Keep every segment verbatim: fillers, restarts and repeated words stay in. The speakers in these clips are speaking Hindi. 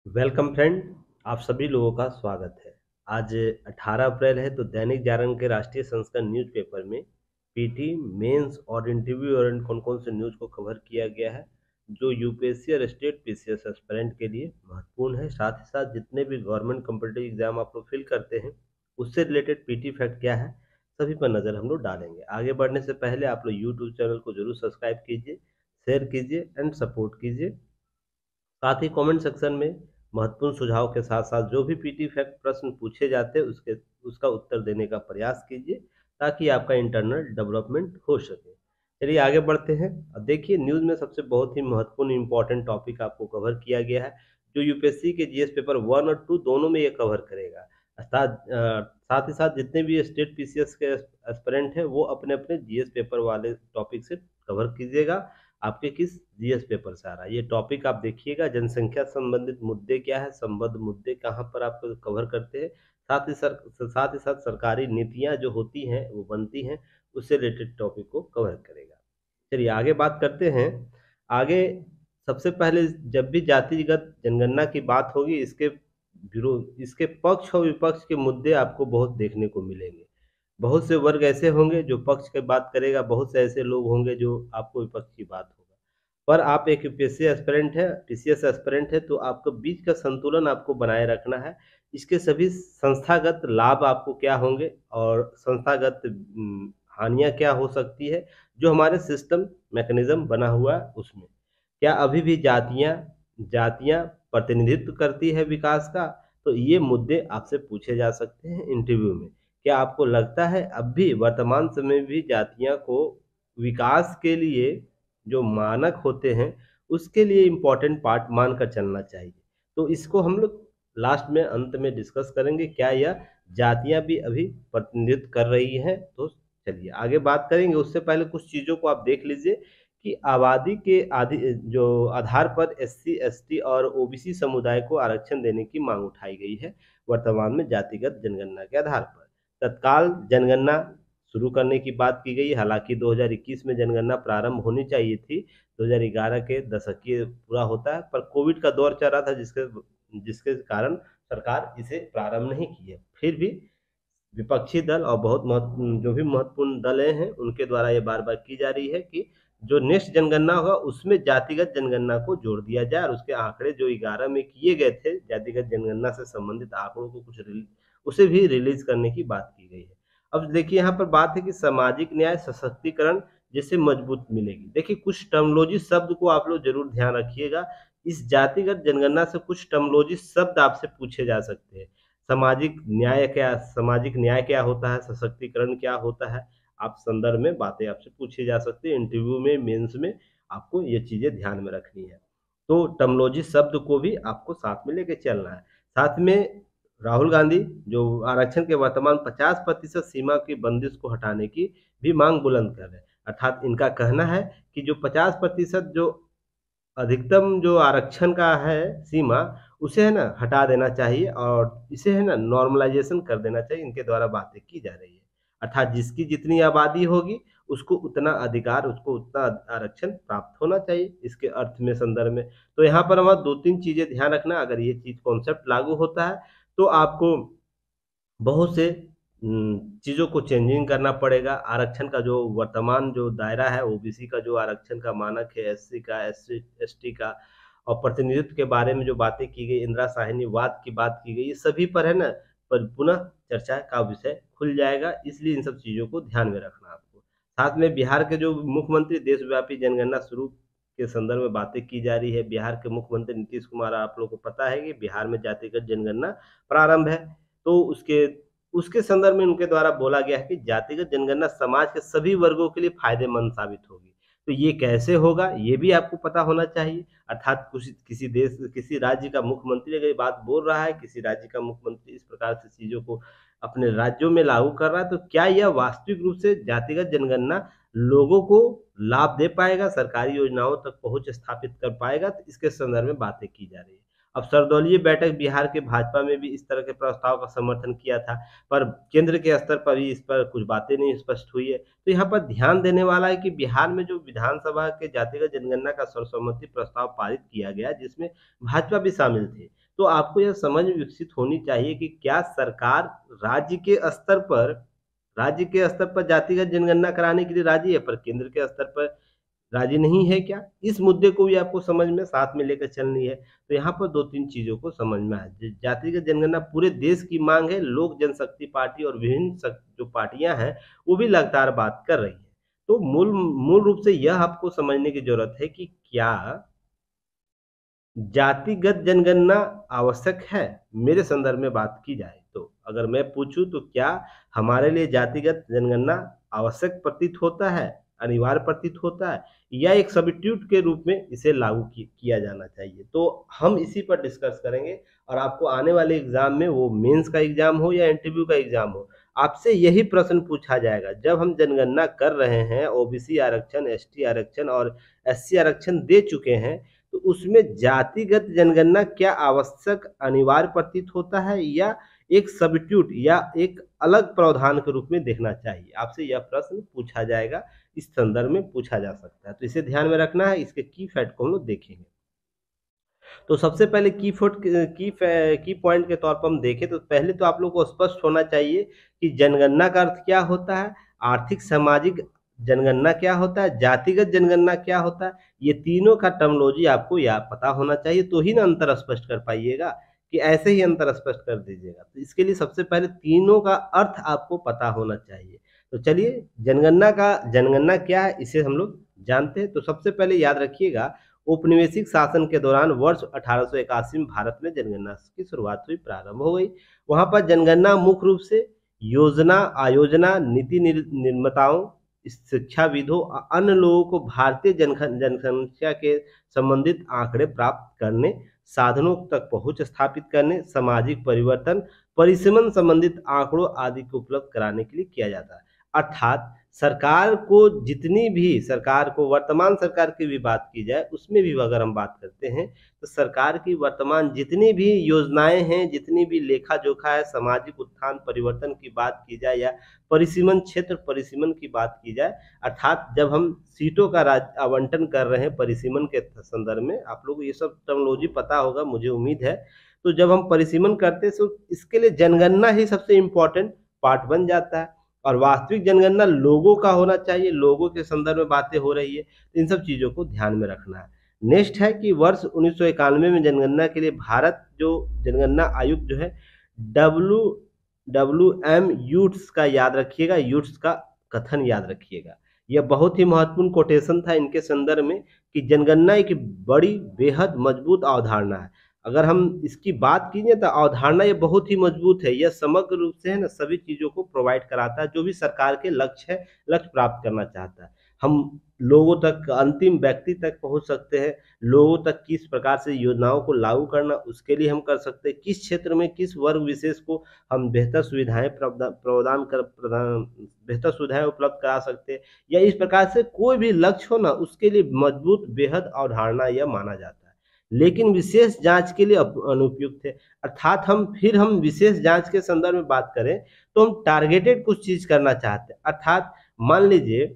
Welcome friend. आप सभी लोगों का स्वागत है। आज अठारह अप्रैल है तो दैनिक जागरण के राष्ट्रीय संस्करण न्यूज़पेपर में पीटी मेंस और इंटरव्यू और कौन कौन से न्यूज़ को कवर किया गया है जो यूपीएससी और स्टेट पीसीएस एस्पिरेंट के लिए महत्वपूर्ण है। साथ ही साथ जितने भी गवर्नमेंट कॉम्पिटिटिव एग्जाम आप लोग फिल करते हैं उससे रिलेटेड पीटी फैक्ट क्या है, सभी पर नज़र हम लोग डालेंगे। आगे बढ़ने से पहले आप लोग यूट्यूब चैनल को जरूर सब्सक्राइब कीजिए, शेयर कीजिए एंड सपोर्ट कीजिए। साथ ही कमेंट सेक्शन में महत्वपूर्ण सुझाव के साथ साथ जो भी पीटी फैक्ट प्रश्न पूछे जाते हैं उसके उसका उत्तर देने का प्रयास कीजिए ताकि आपका इंटरनल डेवलपमेंट हो सके। चलिए आगे बढ़ते हैं। अब देखिए न्यूज़ में सबसे बहुत ही महत्वपूर्ण इंपॉर्टेंट टॉपिक आपको कवर किया गया है जो यूपीएससी के जीएस पेपर वन और टू दोनों में ये कवर करेगा। साथ अ, साथ ही साथ जितने भी स्टेट पीसीएस के एस्पिरेंट हैं वो अपने अपने जीएस पेपर वाले टॉपिक से कवर कीजिएगा। आपके किस जीएस पेपर से आ रहा है ये टॉपिक आप देखिएगा। जनसंख्या संबंधित मुद्दे क्या है, संबद्ध मुद्दे कहाँ पर आप कवर करते हैं, साथ ही सर साथ ही साथ सरकारी नीतियाँ जो होती हैं वो बनती हैं, उससे रिलेटेड टॉपिक को कवर करेगा। चलिए आगे बात करते हैं। आगे सबसे पहले जब भी जातिगत जनगणना की बात होगी इसके विरोध इसके पक्ष और विपक्ष के मुद्दे आपको बहुत देखने को मिलेंगे। बहुत से वर्ग ऐसे होंगे जो पक्ष की बात करेगा, बहुत से ऐसे लोग होंगे जो आपको विपक्ष की बात होगा। पर आप एक यूपीएससी एस्पिरेंट है, टीसीएस एस्पिरेंट है, तो आपको बीच का संतुलन आपको बनाए रखना है। इसके सभी संस्थागत लाभ आपको क्या होंगे और संस्थागत उम, हानियाँ क्या हो सकती है, जो हमारे सिस्टम मैकेनिज़्म बना हुआ है उसमें। क्या अभी भी जातियाँ जातियाँ प्रतिनिधित्व करती है विकास का? तो ये मुद्दे आपसे पूछे जा सकते हैं इंटरव्यू में। क्या आपको लगता है अब भी वर्तमान समय में भी जातियों को विकास के लिए जो मानक होते हैं उसके लिए इम्पोर्टेंट पार्ट मानकर चलना चाहिए? तो इसको हम लोग लास्ट में अंत में डिस्कस करेंगे, क्या यह जातियाँ भी अभी प्रतिनिधित्व कर रही हैं? तो चलिए आगे बात करेंगे। उससे पहले कुछ चीज़ों को आप देख लीजिए कि आबादी के आदि जो आधार पर एससी, एसटी और ओबीसी समुदाय को आरक्षण देने की मांग उठाई गई है वर्तमान में जातिगत जनगणना के आधार पर। तत्काल जनगणना शुरू करने की बात की गई। हालांकि दो हज़ार इक्कीस में जनगणना प्रारंभ होनी चाहिए थी, दो हज़ार ग्यारह के दशक ये पूरा होता है, पर कोविड का दौर चल रहा था जिसके जिसके कारण सरकार इसे प्रारंभ नहीं की है। फिर भी विपक्षी दल और बहुत महत्व जो भी महत्वपूर्ण दल हैं उनके द्वारा ये बार बार की जा रही है कि जो नेक्स्ट जनगणना होगा उसमें जातिगत जनगणना को जोड़ दिया जाए और उसके आंकड़े जो ग्यारह में किए गए थे जातिगत जनगणना से संबंधित आंकड़ों को कुछ रिली- उसे भी रिलीज करने की बात की गई है। अब देखिए यहाँ पर बात है कि सामाजिक न्याय सशक्तिकरण जिससे मजबूत मिलेगी। देखिए कुछ टर्मोलॉजी शब्द को आप लोग जरूर ध्यान रखिएगा। इस जातिगत जनगणना से कुछ टर्मोलॉजी शब्द आपसे पूछे जा सकते हैं। सामाजिक न्याय क्या सामाजिक न्याय क्या होता है, सशक्तिकरण क्या होता है, आप संदर्भ में बातें आपसे पूछी जा सकती है। इंटरव्यू में, मेंस में आपको ये चीज़ें ध्यान में रखनी है। तो टर्मिनोलॉजी शब्द को भी आपको साथ में लेके चलना है। साथ में राहुल गांधी जो आरक्षण के वर्तमान पचास प्रतिशत सीमा की बंदिश को हटाने की भी मांग बुलंद कर रहे हैं। अर्थात इनका कहना है कि जो पचास प्रतिशत जो अधिकतम जो आरक्षण का है सीमा, उसे है ना हटा देना चाहिए और इसे है ना नॉर्मलाइज़ेशन कर देना चाहिए, इनके द्वारा बातें की जा रही है। अर्थात जिसकी जितनी आबादी होगी, उसको उतना अधिकार, उसको उतना आरक्षण प्राप्त होना चाहिए, इसके अर्थ में संदर्भ में। तो यहाँ पर हमारा दो तीन चीज़ें ध्यान रखना, अगर ये चीज़ कॉन्सेप्ट लागू होता है, तो आपको बहुत से उम, चीज़ों को चेंजिंग करना पड़ेगा। आरक्षण का जो वर्तमान जो दायरा है, ओबीसी का जो आरक्षण का मानक है, एससी का, एससी एसटी का और प्रतिनिधित्व के बारे में जो बातें की गई, इंदिरा साहनीवाद की बात की गई, ये सभी पर है ना पर पुनः चर्चा का विषय खुल जाएगा, इसलिए इन सब चीज़ों को ध्यान में रखना आपको। साथ में बिहार के जो मुख्यमंत्री देशव्यापी जनगणना शुरू के संदर्भ में बातें की जा रही है। बिहार के मुख्यमंत्री नीतीश कुमार, आप लोगों को पता है कि बिहार में जातिगत जनगणना प्रारंभ है। तो उसके उसके संदर्भ में उनके द्वारा बोला गया है कि जातिगत जनगणना समाज के सभी वर्गों के लिए फायदेमंद साबित होगी। तो ये कैसे होगा, ये भी आपको पता होना चाहिए। अर्थात कुछ किसी देश किसी राज्य का मुख्यमंत्री अगर ये बात बोल रहा है, किसी राज्य का मुख्यमंत्री इस प्रकार से चीज़ों को अपने राज्यों में लागू कर रहा है, तो क्या यह वास्तविक रूप से जातिगत जनगणना लोगों को लाभ दे पाएगा, सरकारी योजनाओं तक पहुँच स्थापित कर पाएगा? तो इसके संदर्भ में बातें की जा रही है। अब सर्वदलीय बैठक बिहार के भाजपा में भी इस तरह के प्रस्ताव का समर्थन किया था, पर केंद्र के स्तर पर भी इस पर कुछ बातें नहीं स्पष्ट हुई है। तो यहाँ पर ध्यान देने वाला है कि बिहार में जो विधानसभा के जातिगत जनगणना का सर्वसम्मति प्रस्ताव पारित किया गया, जिसमें भाजपा भी शामिल थे। तो आपको यह समझ विकसित होनी चाहिए कि क्या सरकार राज्य के स्तर पर राज्य के स्तर पर जातिगत जनगणना कराने के लिए राजी है, पर केंद्र के स्तर पर राजी नहीं है क्या? इस मुद्दे को भी आपको समझ में साथ में लेकर चलनी है। तो यहाँ पर दो तीन चीज़ों को समझ में आए। ज जातिगत जनगणना पूरे देश की माँग है, लोक जनशक्ति पार्टी और विभिन्न शक जो पार्टियाँ हैं, वो भी लगातार बात कर रही हैं। तो मूल मूल रूप से यह आपको समझने की ज़रूरत है कि क्या जातिगत जनगणना आवश्यक है? मेरे संदर्भ में बात की जाए तो, अगर मैं पूछूँ तो क्या हमारे लिए जातिगत जनगणना आवश्यक प्रतीत होता है, अनिवार्य प्रतीत होता है, या एक सब्स्टिट्यूट के रूप में इसे लागू कि किया जाना चाहिए? तो हम इसी पर डिस्कस करेंगे और आपको आने वाले एग्ज़ाम में, वो मेंस का एग्ज़ाम हो या इंटरव्यू का एग्ज़ाम हो, आपसे यही प्रश्न पूछा जाएगा। जब हम जनगणना कर रहे हैं, ओबीसी आरक्षण, एसटी आरक्षण और एससी आरक्षण दे चुके हैं, तो उसमें जातिगत जनगणना क्या आवश्यक अनिवार्य प्रतीत होता है, या एक सब्स्टिट्यूट या एक अलग प्रावधान के रूप में देखना चाहिए? आपसे यह प्रश्न पूछा जाएगा, इस संदर्भ में पूछा जा सकता है। तो इसे ध्यान में रखना है, इसके की फैक्ट को हम लोग देखेंगे। तो सबसे पहले की फुट की की पॉइंट के तौर पर हम देखें तो पहले तो आप लोग को स्पष्ट होना चाहिए कि जनगणना का अर्थ क्या होता है, आर्थिक सामाजिक जनगणना क्या होता है, जातिगत जनगणना क्या होता है। ये तीनों का टर्मिनोलॉजी आपको या पता होना चाहिए, तो ही ना अंतर स्पष्ट कर पाइएगा, कि ऐसे ही अंतर स्पष्ट कर दीजिएगा। तो इसके लिए सबसे पहले तीनों का अर्थ आपको पता होना चाहिए। तो चलिए, जनगणना का जनगणना क्या है इसे हम लोग जानते हैं। तो सबसे पहले याद रखिएगा, औपनिवेशिक शासन के दौरान वर्ष अठारह सौ इक्यासी में भारत में जनगणना की शुरुआत हुई, प्रारंभ हो गई। वहाँ पर जनगणना मुख्य रूप से योजना, आयोजना, नीति निर्माताओं, शिक्षाविदों, अन्य लोगों को भारतीय जनसंख्या के संबंधित आंकड़े प्राप्त करने, साधनों तक पहुंच स्थापित करने, सामाजिक परिवर्तन, परिसीमन संबंधित आंकड़ों आदि को उपलब्ध कराने के लिए किया जाता है। अर्थात सरकार को जितनी भी सरकार को वर्तमान सरकार की भी बात की जाए, उसमें भी अगर हम बात करते हैं तो सरकार की वर्तमान जितनी भी योजनाएं हैं, जितनी भी लेखा जोखा है, सामाजिक उत्थान परिवर्तन की बात की जाए या परिसीमन क्षेत्र परिसीमन की बात की जाए, अर्थात जब हम सीटों का आवंटन कर रहे हैं परिसीमन के संदर्भ में, आप लोग ये सब टर्मिनोलॉजी पता होगा मुझे उम्मीद है। तो जब हम परिसीमन करते हैं तो इसके लिए जनगणना ही सबसे इम्पोर्टेंट पार्ट बन जाता है। और वास्तविक जनगणना लोगों का होना चाहिए, लोगों के संदर्भ में बातें हो रही है, तो इन सब चीज़ों को ध्यान में रखना है। नेक्स्ट है कि वर्ष उन्नीस सौ इक्यानवे में जनगणना के लिए भारत जो जनगणना आयुक्त जो है डब्ल्यू डब्ल्यू एम यूट्स का याद रखिएगा, यूट्स का कथन याद रखिएगा। यह बहुत ही महत्वपूर्ण कोटेशन था इनके संदर्भ में कि जनगणना एक बड़ी बेहद मजबूत अवधारणा है। अगर हम इसकी बात कीजिए तो अवधारणा ये बहुत ही मजबूत है, यह समग्र रूप से है ना सभी चीज़ों को प्रोवाइड कराता है, जो भी सरकार के लक्ष्य है, लक्ष्य प्राप्त करना चाहता है। हम लोगों तक, अंतिम व्यक्ति तक पहुंच सकते हैं, लोगों तक किस प्रकार से योजनाओं को लागू करना उसके लिए हम कर सकते हैं, किस क्षेत्र में किस वर्ग विशेष को हम बेहतर सुविधाएं प्रदान कर प्रदान बेहतर सुविधाएं उपलब्ध करा सकते हैं, या इस प्रकार से कोई भी लक्ष्य हो ना, उसके लिए मजबूत बेहद अवधारणा यह माना जाता है। लेकिन विशेष जांच के लिए अनुपयुक्त है। अर्थात हम फिर हम विशेष जांच के संदर्भ में बात करें तो हम टारगेटेड कुछ चीज करना चाहते हैं। अर्थात मान लीजिए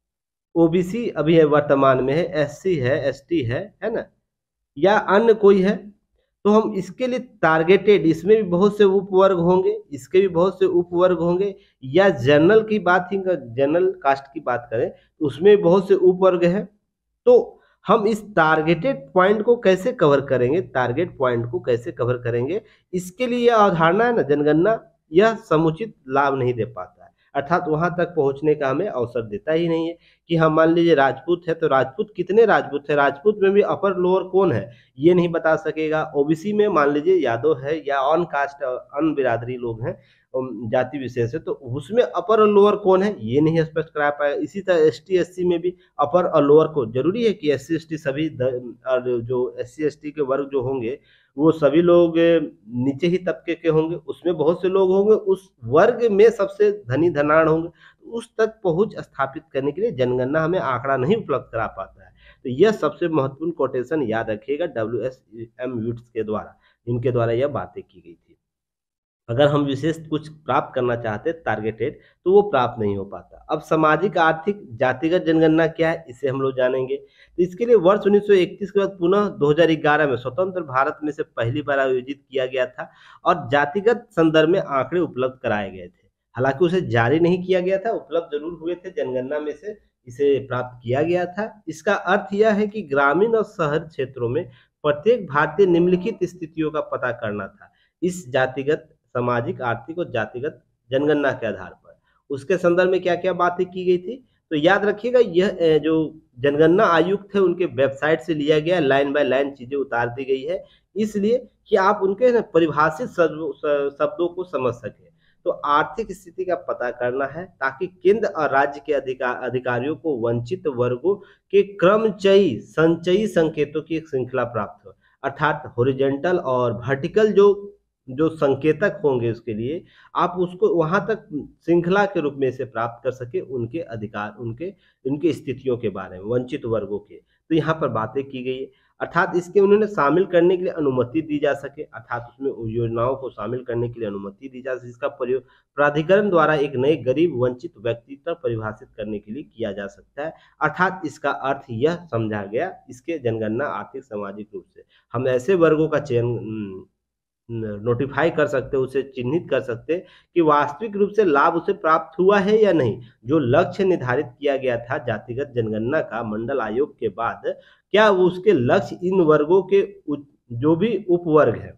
ओबीसी अभी है वर्तमान में है, एससी है, एसटी है है ना, या अन्य कोई है, तो हम इसके लिए टारगेटेड, इसमें भी बहुत से उपवर्ग होंगे, इसके भी बहुत से उपवर्ग होंगे, या जनरल की बात ही जनरल कास्ट की बात करें तो उसमें भी बहुत से उपवर्ग है। तो हम इस टारगेटेड पॉइंट को कैसे कवर करेंगे, टारगेट पॉइंट को कैसे कवर करेंगे, इसके लिए यह अवधारणा है ना जनगणना, यह समुचित लाभ नहीं दे पाता है। अर्थात वहां तक पहुंचने का हमें अवसर देता ही नहीं है कि हम मान लीजिए राजपूत है तो राजपूत कितने राजपूत है, राजपूत में भी अपर लोअर कौन है ये नहीं बता सकेगा। ओबीसी में मान लीजिए यादव है या ऑन कास्ट अन बिरादरी लोग हैं, जाति विशेष है, तो उसमें अपर और लोअर कौन है ये नहीं स्पष्ट करा पाएगा। इसी तरह एस टी एस सी में भी अपर और लोअर को, जरूरी है कि एस सी एस टी सभी और जो एस सी एस टी के वर्ग जो होंगे वो सभी लोग नीचे ही तबके के होंगे, उसमें बहुत से लोग होंगे उस वर्ग में सबसे धनी धनाढ़ होंगे, उस तक पहुंच स्थापित करने के लिए जनगणना हमें आंकड़ा नहीं उपलब्ध करा पाता है। तो यह सबसे महत्वपूर्ण कोटेशन याद रखिएगा डब्ल्यू एस एम विट्स के द्वारा, इनके द्वारा यह बातें की गई थी। अगर हम विशेष कुछ प्राप्त करना चाहते टारगेटेड, तो वो प्राप्त नहीं हो पाता। अब सामाजिक आर्थिक जातिगत जनगणना क्या है, इसे हम लोग जानेंगे। तो इसके लिए वर्ष उन्नीस सौ इकतीस के बाद पुनः दो हज़ार ग्यारह में स्वतंत्र भारत में से पहली बार आयोजित किया गया था और जातिगत संदर्भ में आंकड़े उपलब्ध कराए गए थे। हालांकि उसे जारी नहीं किया गया था, उपलब्ध जरूर हुए थे, जनगणना में से इसे प्राप्त किया गया था। इसका अर्थ यह है कि ग्रामीण और शहर क्षेत्रों में प्रत्येक भारतीय निम्नलिखित स्थितियों का पता करना था इस जातिगत सामाजिक आर्थिक और जातिगत जनगणना के आधार पर। उसके संदर्भ में क्या क्या बातें की गई थी, तो याद रखिएगा यह जो जनगणना आयुक्त थे उनके वेबसाइट से लिया गया, लाइन बाय लाइन चीजें उतार दी गई है, इसलिए कि आप उनके परिभाषित शब्दों को समझ सके। तो आर्थिक स्थिति का पता करना है ताकि केंद्र और राज्य के अधिकार अधिकारियों को वंचित वर्गों के क्रमचयी संचयी संकेतों की एक श्रृंखला प्राप्त हो, अर्थात हॉरिजॉन्टल और वर्टिकल जो जो संकेतक होंगे उसके लिए आप उसको वहां तक श्रृंखला के रूप में इसे प्राप्त कर सके, उनके अधिकार, उनके उनकी स्थितियों के बारे में, वंचित वर्गों के। तो यहाँ पर बातें की गई है, अर्थात इसके उन्होंने शामिल करने के लिए अनुमति दी जा सके, अर्थात उसमें योजनाओं को शामिल करने के लिए अनुमति दी जा सके, जिसका प्रयोग प्राधिकरण द्वारा एक नए गरीब वंचित व्यक्ति तक परिभाषित करने के लिए किया जा सकता है। अर्थात इसका अर्थ यह समझा गया इसके जनगणना आर्थिक सामाजिक रूप से हम ऐसे वर्गों का चयन नोटिफाई कर सकते, उसे चिन्हित कर सकते कि वास्तविक रूप से लाभ उसे प्राप्त हुआ है या नहीं। जो लक्ष्य निर्धारित किया गया था जातिगत जनगणना का मंडल आयोग के बाद, क्या वो उसके लक्ष्य इन वर्गों के जो भी उपवर्ग हैं,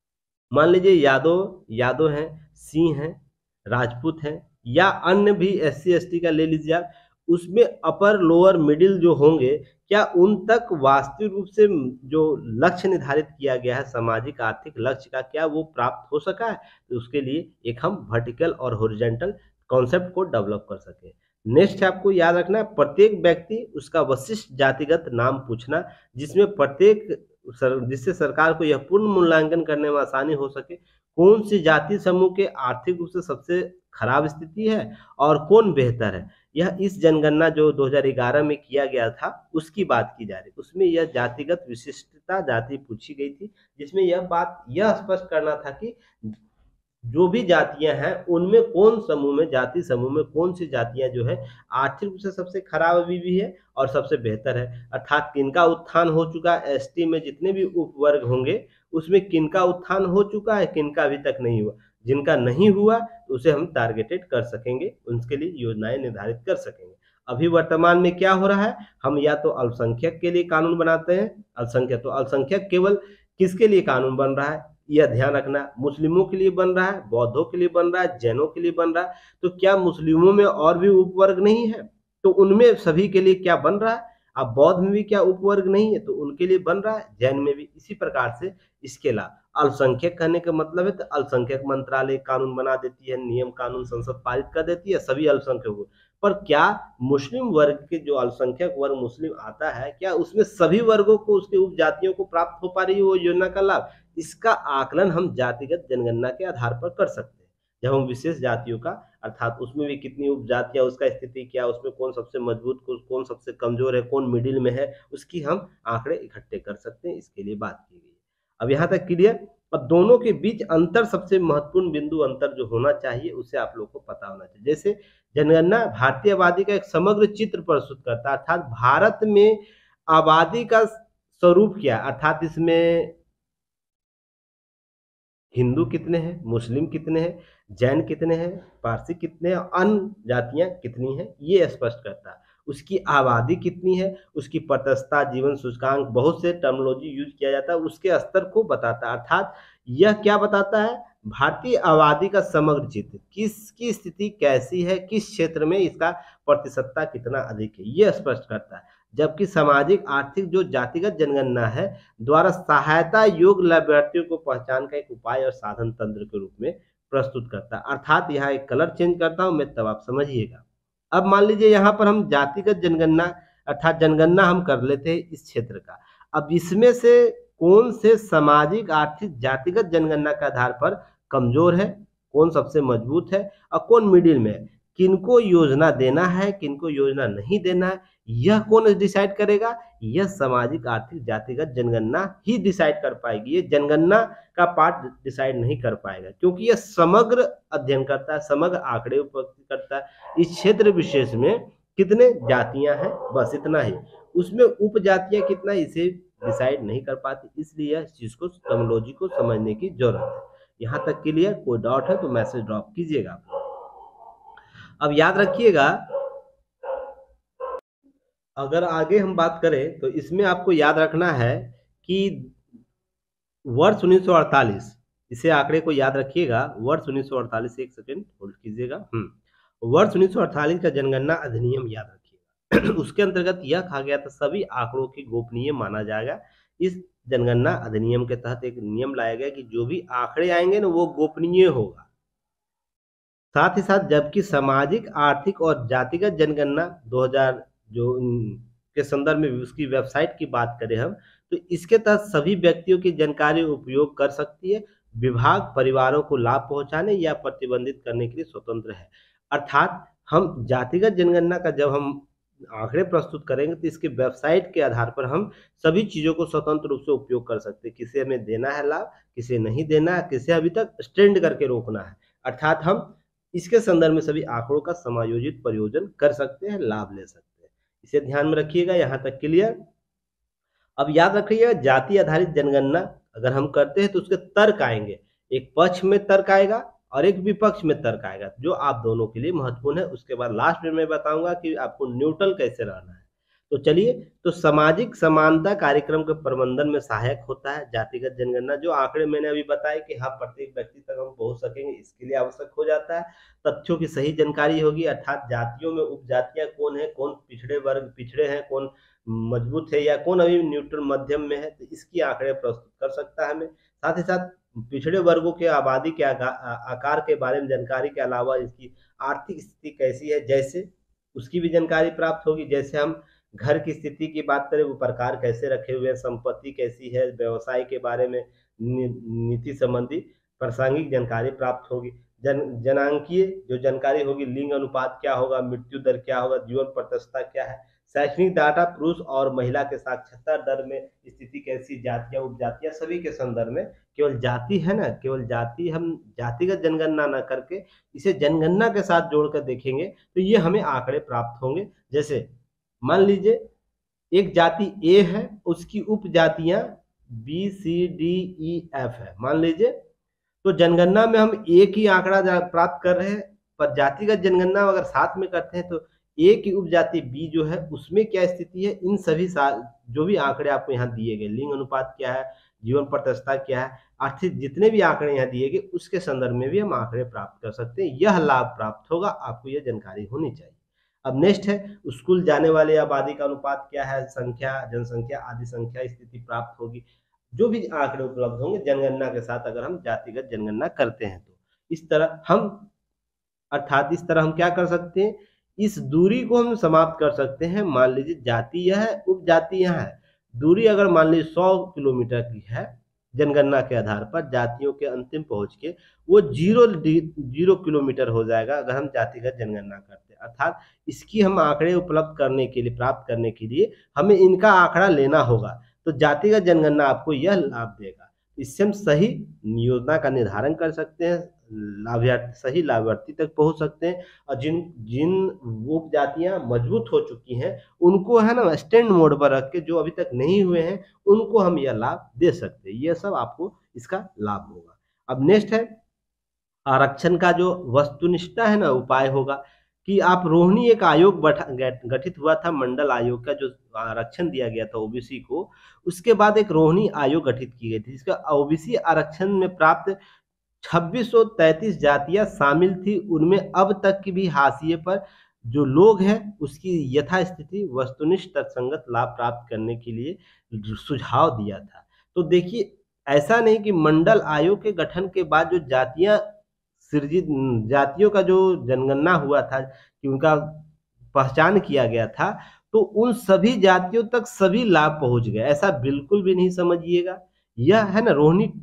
मान लीजिए यादव यादव हैं, सिंह हैं, राजपूत हैं या अन्य भी एस सी एस टी का ले लीजिए आप, उसमें अपर लोअर मिडिल जो होंगे, क्या उन तक वास्तविक रूप से जो लक्ष्य निर्धारित किया गया है सामाजिक आर्थिक लक्ष्य का, क्या वो प्राप्त हो सका है। तो उसके लिए एक हम वर्टिकल और हॉरिजॉन्टल कॉन्सेप्ट को डेवलप कर सके। नेक्स्ट आपको याद रखना है प्रत्येक व्यक्ति उसका विशिष्ट जातिगत नाम पूछना, जिसमें प्रत्येक सर, जिससे सरकार को यह पूर्ण मूल्यांकन करने में आसानी हो सके कौन सी जाति समूह के आर्थिक रूप से सबसे खराब स्थिति है और कौन बेहतर है। यह इस जनगणना जो दो हज़ार ग्यारह में किया गया था उसकी बात की जा रही, उसमें यह जातिगत विशिष्टता जाति पूछी गई थी, जिसमें यह बात यह स्पष्ट करना था कि जो भी जातियां हैं उनमें कौन समूह में जाति समूह में कौन सी जातियां जो है आर्थिक रूप से सबसे खराब अभी भी है और सबसे बेहतर है, अर्थात किनका उत्थान हो चुका है। एसटी में जितने भी उपवर्ग होंगे उसमें किनका उत्थान हो चुका है, किनका अभी तक नहीं हुआ, जिनका नहीं हुआ तो उसे हम टारगेटेड कर सकेंगे, उनके लिए योजनाएं निर्धारित कर सकेंगे। अभी वर्तमान में क्या हो रहा है, हम या तो अल्पसंख्यक के लिए कानून बनाते हैं, अल्पसंख्यक तो अल्पसंख्यक केवल किसके लिए कानून बन रहा है यह ध्यान रखना, मुस्लिमों के लिए बन रहा है, बौद्धों के लिए बन रहा है, जैनों के लिए बन रहा है। तो क्या मुस्लिमों में और भी उपवर्ग नहीं है, तो उनमें सभी के लिए क्या बन रहा है। अब बौद्ध में भी क्या उपवर्ग नहीं है, तो उनके लिए बन रहा है, जैन में भी। इसी प्रकार से इसके अलावा अल्पसंख्यक कहने का मतलब है तो अल्पसंख्यक मंत्रालय कानून बना देती है, नियम कानून संसद पारित कर देती है सभी अल्पसंख्यकों। पर क्या मुस्लिम वर्ग के जो अल्पसंख्यक वर्ग मुस्लिम आता है, क्या उसमें सभी वर्गों को उसके उपजातियों को प्राप्त हो पा रही है वो योजना का लाभ। इसका आकलन हम जातिगत जनगणना के आधार पर कर सकते हैं, जब हम विशेष जातियों का अर्थात उसमें भी कितनी उपजातियां, उसका स्थिति क्या, उसमें कौन सबसे मजबूत, कौन सबसे कमजोर है, कौन मिडिल में है, उसकी हम आंकड़े इकट्ठे कर सकते हैं। इसके लिए बात की गई। अब यहाँ तक क्लियर। अब दोनों के बीच अंतर, सबसे महत्वपूर्ण बिंदु अंतर जो होना चाहिए उसे आप लोग को पता होना चाहिए। जैसे जनगणना भारतीय आबादी का एक समग्र चित्र प्रस्तुत करता है, अर्थात भारत में आबादी का स्वरूप क्या, अर्थात इसमें हिंदू कितने हैं, मुस्लिम कितने हैं, जैन कितने हैं, पारसी कितने हैं, अन्य जातियां कितनी हैं, ये स्पष्ट करता है। उसकी आबादी कितनी है, उसकी तटस्थता, जीवन सूचकांक, बहुत से टर्मिनोलॉजी यूज किया जाता है, उसके स्तर को बताता है। अर्थात यह क्या बताता है, भारतीय आबादी का समग्र चित्र, किसकी स्थिति कैसी है, किस क्षेत्र में इसका प्रतिशतता कितना अधिक है, यह स्पष्ट करता है। जबकि सामाजिक आर्थिक जो जातिगत जनगणना है द्वारा सहायता योग्य लाभार्थियों को पहचान का एक उपाय और साधन तंत्र के रूप में प्रस्तुत करता है। अर्थात यहाँ एक कलर चेंज करता हूं मैं, तब आप समझिएगा। अब मान लीजिए यहाँ पर हम जातिगत जनगणना अर्थात जनगणना हम कर लेते हैं इस क्षेत्र का। अब इसमें से कौन से सामाजिक आर्थिक जातिगत जनगणना के आधार पर कमजोर है, कौन सबसे मजबूत है और कौन मिडिल में है, किनको योजना देना है, किनको योजना नहीं देना है, यह कौन डिसाइड करेगा? यह सामाजिक आर्थिक जातिगत जनगणना ही डिसाइड कर पाएगी। ये जनगणना का पार्ट डिसाइड नहीं कर पाएगा, क्योंकि यह समग्र अध्ययन करता है, समग्र आंकड़े उपलब्ध करता है। इस क्षेत्र विशेष में कितने जातियां हैं, बस इतना ही। उसमें उपजातियां कितना, इसे डिसाइड नहीं कर पाती, इसलिए इस चीज को, टर्मिनोलॉजी को समझने की जरूरत है। यहाँ तक क्लियर? कोई डाउट है तो मैसेज ड्रॉप कीजिएगा। अब याद रखिएगा, अगर आगे हम बात करें तो इसमें आपको याद रखना है कि वर्ष उन्नीस सौ अड़तालीस, इसे आंकड़े को याद रखिएगा, वर्ष उन्नीस सौ अड़तालीस, एक सेकंड होल्ड कीजिएगा। हम्म वर्ष उन्नीस सौ अड़तालीस का जनगणना अधिनियम याद रखिएगा। उसके अंतर्गत यह कहा गया था सभी आंकड़ों की गोपनीय माना जाएगा। इस जनगणना अधिनियम के तहत एक नियम लाया गया कि जो भी आंकड़े आएंगे ना वो गोपनीय होगा। साथ ही साथ जबकि सामाजिक आर्थिक और जातिगत जनगणना दो हज़ार जो के संदर्भ में उसकी वेबसाइट की बात करें हम, तो इसके तहत सभी व्यक्तियों की जानकारी उपयोग कर सकती है। विभाग परिवारों को लाभ पहुंचाने या प्रतिबंधित करने के लिए स्वतंत्र है। अर्थात हम जातिगत जनगणना का जब हम आंकड़े प्रस्तुत करेंगे तो इसके वेबसाइट के आधार पर हम सभी चीजों को स्वतंत्र रूप से उपयोग कर सकते हैं। किसे हमें देना है लाभ, किसे नहीं देना है, किसे अभी तक स्टैंड करके रोकना है। अर्थात हम इसके संदर्भ में सभी आंकड़ों का समायोजित प्रयोजन कर सकते हैं, लाभ ले सकते हैं। इसे ध्यान में रखिएगा। यहाँ तक क्लियर? अब याद रखिएगा, जाति आधारित जनगणना अगर हम करते हैं तो उसके तर्क आएंगे, एक पक्ष में तर्क आएगा और एक विपक्ष में तर्क आएगा, जो आप दोनों के लिए महत्वपूर्ण है। उसके बाद लास्ट में मैं बताऊंगा कि आपको न्यूट्रल कैसे रहना है। तो चलिए, तो सामाजिक समानता कार्यक्रम के प्रबंधन में सहायक होता है जातिगत जनगणना। जो आंकड़े मैंने अभी बताए कि हाँ प्रत्येक व्यक्ति तक हम पहुंच सकेंगे, इसके लिए आवश्यक हो जाता है तथ्यों की सही जानकारी होगी। अर्थात जातियों में उपजातियां कौन है, कौन पिछड़े वर्ग पिछड़े हैं, कौन मजबूत है या कौन अभी न्यूट्रल मध्यम में है, तो इसकी आंकड़े प्रस्तुत कर सकता है हमें। साथ ही साथ पिछड़े वर्गों के आबादी के आकार के बारे में जानकारी के अलावा इसकी आर्थिक स्थिति कैसी है, जैसे उसकी भी जानकारी प्राप्त होगी। जैसे हम घर की स्थिति की बात करें, वो प्रकार कैसे रखे हुए हैं, संपत्ति कैसी है, व्यवसाय के बारे में नीति संबंधी प्रासंगिक जानकारी प्राप्त होगी। जन जनांकीय जो जानकारी होगी, लिंग अनुपात क्या होगा, मृत्यु दर क्या होगा, जीवन प्रतिशतता क्या है, शैक्षणिक डाटा, पुरुष और महिला के साक्षरता दर में स्थिति कैसी, जातियां उपजातियां सभी के संदर्भ में। केवल जाति है ना, केवल जाति हम जातिगत जनगणना न करके इसे जनगणना के साथ जोड़कर देखेंगे तो ये हमें आंकड़े प्राप्त होंगे। जैसे मान लीजिए एक जाति ए है, उसकी उपजातियां B C D E F है मान लीजिए, तो जनगणना में हम एक ही आंकड़ा प्राप्त कर रहे हैं, पर जातिगत जनगणना अगर साथ में करते हैं तो ए की उपजाति बी जो है उसमें क्या स्थिति है, इन सभी जो भी आंकड़े आपको यहाँ दिए गए, लिंग अनुपात क्या है, जीवन प्रतिशतता क्या है, आर्थिक जितने भी आंकड़े यहाँ दिए गए उसके संदर्भ में भी हम आंकड़े प्राप्त कर सकते हैं। यह लाभ प्राप्त होगा, आपको यह जानकारी होनी चाहिए। अब नेक्स्ट है, स्कूल जाने वाले आबादी का अनुपात क्या है, संख्या, जनसंख्या आदि संख्या स्थिति प्राप्त होगी। जो भी आंकड़े उपलब्ध होंगे जनगणना के साथ अगर हम जातिगत जनगणना करते हैं तो इस तरह हम अर्थात इस तरह हम क्या कर सकते हैं, इस दूरी को हम समाप्त कर सकते हैं। मान लीजिए जाति यह है, उपजाति यह है, दूरी अगर मान लीजिए सौ किलोमीटर की है जनगणना के आधार पर, जातियों के अंतिम पहुंच के वो जीरो जीरो किलोमीटर हो जाएगा अगर हम जातिगत जनगणना करते हैं। अर्थात इसकी हम आंकड़े उपलब्ध करने के लिए, प्राप्त करने के लिए हमें इनका आंकड़ा लेना होगा, तो जातिगत जनगणना आपको यह लाभ देगा। इससे हम सही योजना का निर्धारण कर सकते हैं, लाभार्थी सही लाभार्थी तक पहुंच सकते हैं, और जिन जिन उपजातियां मजबूत हो चुकी हैं उनको है ना स्टैंड मोड पर रख के, जो अभी तक नहीं हुए हैं उनको हम यह लाभ दे सकते हैं। यह सब आपको इसका लाभ होगा। अब नेक्स्ट है आरक्षण का जो वस्तुनिष्ठ है ना उपाय होगा कि आप रोहिणी एक आयोग गठित हुआ था, मंडल आयोग का जो आरक्षण दिया गया था ओबीसी को, उसके बाद एक रोहिणी आयोग गठित की गई थी जिसका ओबीसी आरक्षण में प्राप्त छब्बीस सौ तैंतीस जातियां शामिल थी। उनमें अब तक की भी हाशिए पर जो लोग हैं उसकी यथास्थिति वस्तुनिष्ठ तर्कसंगत लाभ प्राप्त करने के लिए सुझाव दिया था। तो देखिए, ऐसा नहीं कि मंडल आयोग के गठन के बाद जो जातियां सृजित जातियों का जो जनगणना हुआ था कि उनका पहचान किया गया था, तो उन सभी जातियों तक सभी लाभ पहुंच गए, ऐसा बिल्कुल भी नहीं समझिएगा। यह है ना रोहिणी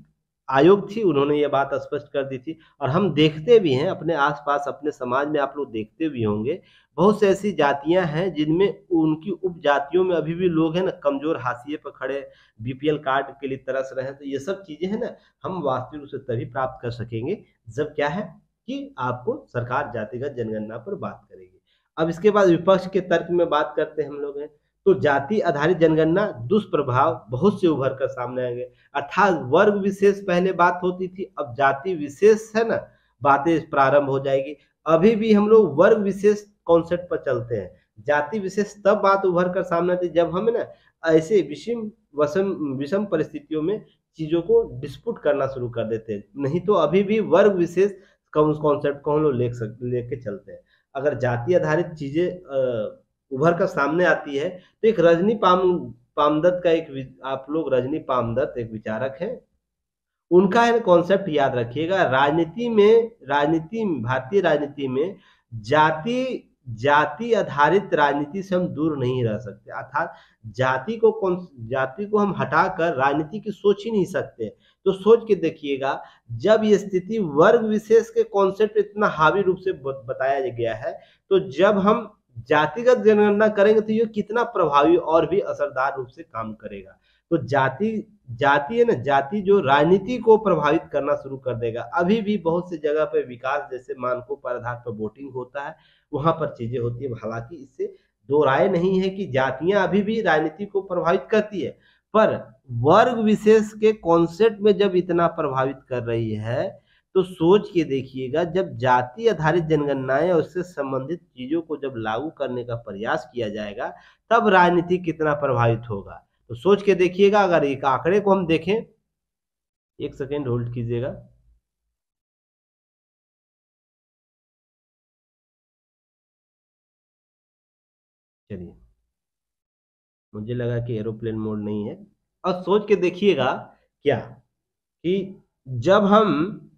आयोग थी, उन्होंने ये बात स्पष्ट कर दी थी। और हम देखते भी हैं अपने आस-पास, अपने समाज में आप लोग देखते भी होंगे, बहुत से ऐसी जातियाँ हैं जिनमें उनकी उपजातियों में अभी भी लोग हैं ना कमज़ोर हाशिए पर खड़े, बीपीएल कार्ड के लिए तरस रहे हैं। तो ये सब चीज़ें हैं ना, हम वास्तविक रूप से तभी प्राप्त कर सकेंगे जब क्या है कि आपको सरकार जातिगत जनगणना पर बात करेगी। अब इसके बाद विपक्ष के तर्क में बात करते हैं हम लोग हैं, तो जाति आधारित जनगणना दुष्प्रभाव बहुत से उभर कर सामने आएंगे। अर्थात वर्ग विशेष पहले बात होती थी, अब जाति विशेष है ना बातें प्रारंभ हो जाएगी। अभी भी हम लोग वर्ग विशेष कॉन्सेप्ट पर चलते हैं। जाति विशेष तब बात उभर कर सामने आती है जब हम ना ऐसे विषम वसम विषम परिस्थितियों में चीजों को डिस्प्यूट करना शुरू कर देते हैं। नहीं तो अभी भी वर्ग विशेष कॉन्सेप्ट को हम लोग ले सक लेके चलते हैं। अगर जाति आधारित चीजें अ, उभर कर सामने आती है तो एक रजनी पाम पामदत्त का एक, आप लोग रजनी पामदत्त एक विचारक हैं, उनका है कॉन्सेप्ट याद रखिएगा। राजनीति में राजनीति भारतीय राजनीति में जाति जाति आधारित राजनीति से हम दूर नहीं रह सकते। अर्थात जाति को कौन जाति को हम हटाकर राजनीति की सोच ही नहीं सकते। तो सोच के देखिएगा, जब ये स्थिति वर्ग विशेष के कॉन्सेप्ट इतना हावी रूप से बताया गया है, तो जब हम जातिगत जनगणना करेंगे तो ये कितना प्रभावी और भी असरदार रूप से काम करेगा। तो जाति जाति है ना, जाति जो राजनीति को प्रभावित करना शुरू कर देगा। अभी भी बहुत से जगह पर विकास जैसे मानकों पर आधार पर वोटिंग होता है, वहां पर चीजें होती है। हालांकि इससे दो राय नहीं है कि जातियां अभी भी राजनीति को प्रभावित करती है, पर वर्ग विशेष के कॉन्सेप्ट में जब इतना प्रभावित कर रही है, तो सोच के देखिएगा, जब जाति आधारित जनगणनाएं और उससे संबंधित चीजों को जब लागू करने का प्रयास किया जाएगा, तब राजनीति कितना प्रभावित होगा। तो सोच के देखिएगा। अगर एक आंकड़े को हम देखें, एक सेकेंड होल्ड कीजिएगा। चलिए, मुझे लगा कि एरोप्लेन मोड नहीं है। और सोच के देखिएगा क्या कि जब हम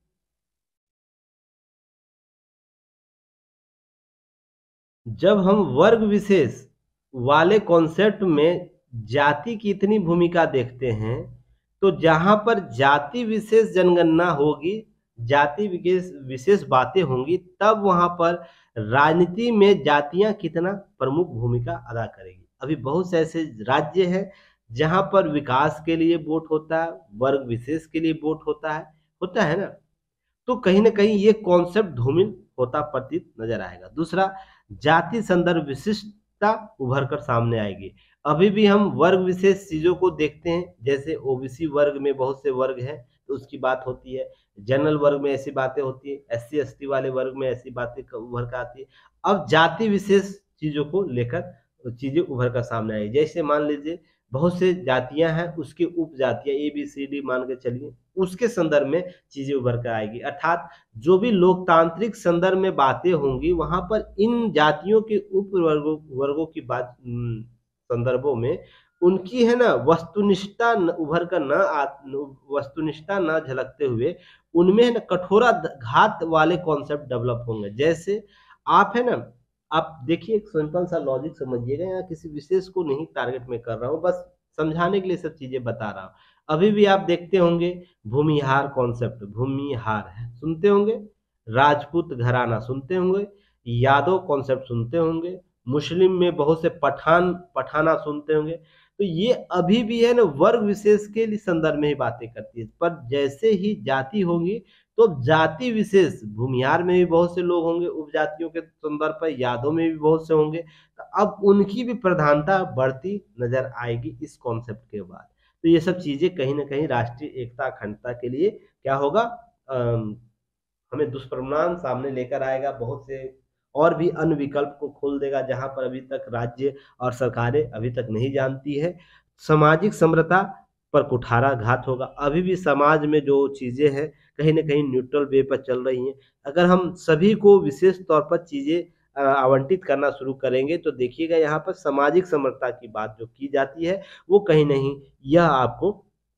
जब हम वर्ग विशेष वाले कॉन्सेप्ट में जाति की इतनी भूमिका देखते हैं, तो जहां पर जाति विशेष जनगणना होगी, जाति विशेष विशेष बातें होंगी, तब वहां पर राजनीति में जातियां कितना प्रमुख भूमिका अदा करेगी। अभी बहुत से ऐसे राज्य हैं जहां पर विकास के लिए वोट होता है, वर्ग विशेष के लिए वोट होता है होता है ना। तो कहीं ना कहीं ये कॉन्सेप्ट धूमिल होता प्रतीत नजर आएगा। दूसरा, जाति संदर्भ विशिष्टता उभर कर सामने आएगी। अभी भी हम वर्ग विशेष चीजों को देखते हैं, जैसे ओबीसी वर्ग में बहुत से वर्ग हैं तो उसकी बात होती है, जनरल वर्ग में ऐसी बातें होती है, एस सी एस टी वाले वर्ग में ऐसी बातें उभर कर आती है। अब जाति विशेष चीजों को लेकर चीजें उभर कर सामने आई। जैसे मान लीजिए बहुत से जातियां हैं, उसकी उप जातियां ए बी सी डी मान के चलिए, उसके संदर्भ में चीजें उभर कर आएगी। अर्थात जो भी लोकतांत्रिक संदर्भ में बातें होंगी, वहां पर इन जातियों के उप वर्गों वर्गों की बात संदर्भों में उनकी है ना वस्तुनिष्ठता उभर कर न वस्तुनिष्ठता न झलकते हुए उनमें है ना कठोरा घात वाले कॉन्सेप्ट डेवलप होंगे। जैसे आप है ना, आप देखिए, एक सिंपल सा लॉजिक समझिएगा, यहाँ किसी विशेष को नहीं टारगेट में कर रहा हूँ, बस समझाने के लिए सब चीजें बता रहा हूँ। अभी भी आप देखते होंगे भूमिहार कॉन्सेप्ट, भूमिहार है सुनते होंगे, राजपूत घराना सुनते होंगे, यादव कॉन्सेप्ट सुनते होंगे, मुस्लिम में बहुत से पठान पठाना सुनते होंगे। तो ये अभी भी है ना वर्ग विशेष के लिए संदर्भ में ही बातें करती है, पर जैसे ही जाति होगी तो जाति विशेष भूमिहार में भी बहुत से लोग होंगे, उपजातियों के संदर्भ पर यादव में भी बहुत से होंगे, तो अब उनकी भी प्रधानता बढ़ती नजर आएगी इस कॉन्सेप्ट के बाद। तो ये सब चीजें कहीं ना कहीं राष्ट्रीय एकता अखंडता के लिए क्या होगा, अम, हमें दुष्परिणाम सामने लेकर आएगा। बहुत से और भी अन्य विकल्प को खोल देगा जहां पर अभी तक राज्य और सरकारें अभी तक नहीं जानती है। सामाजिक समरसता पर कुठाराघात होगा। अभी भी समाज में जो चीजें हैं कहीं ना कहीं न्यूट्रल वे पर चल रही हैं। अगर हम सभी को विशेष तौर पर चीजें आवंटित करना शुरू करेंगे तो देखिएगा यहाँ पर सामाजिक समरसता की बात जो की जाती है वो कहीं नहीं यह आपको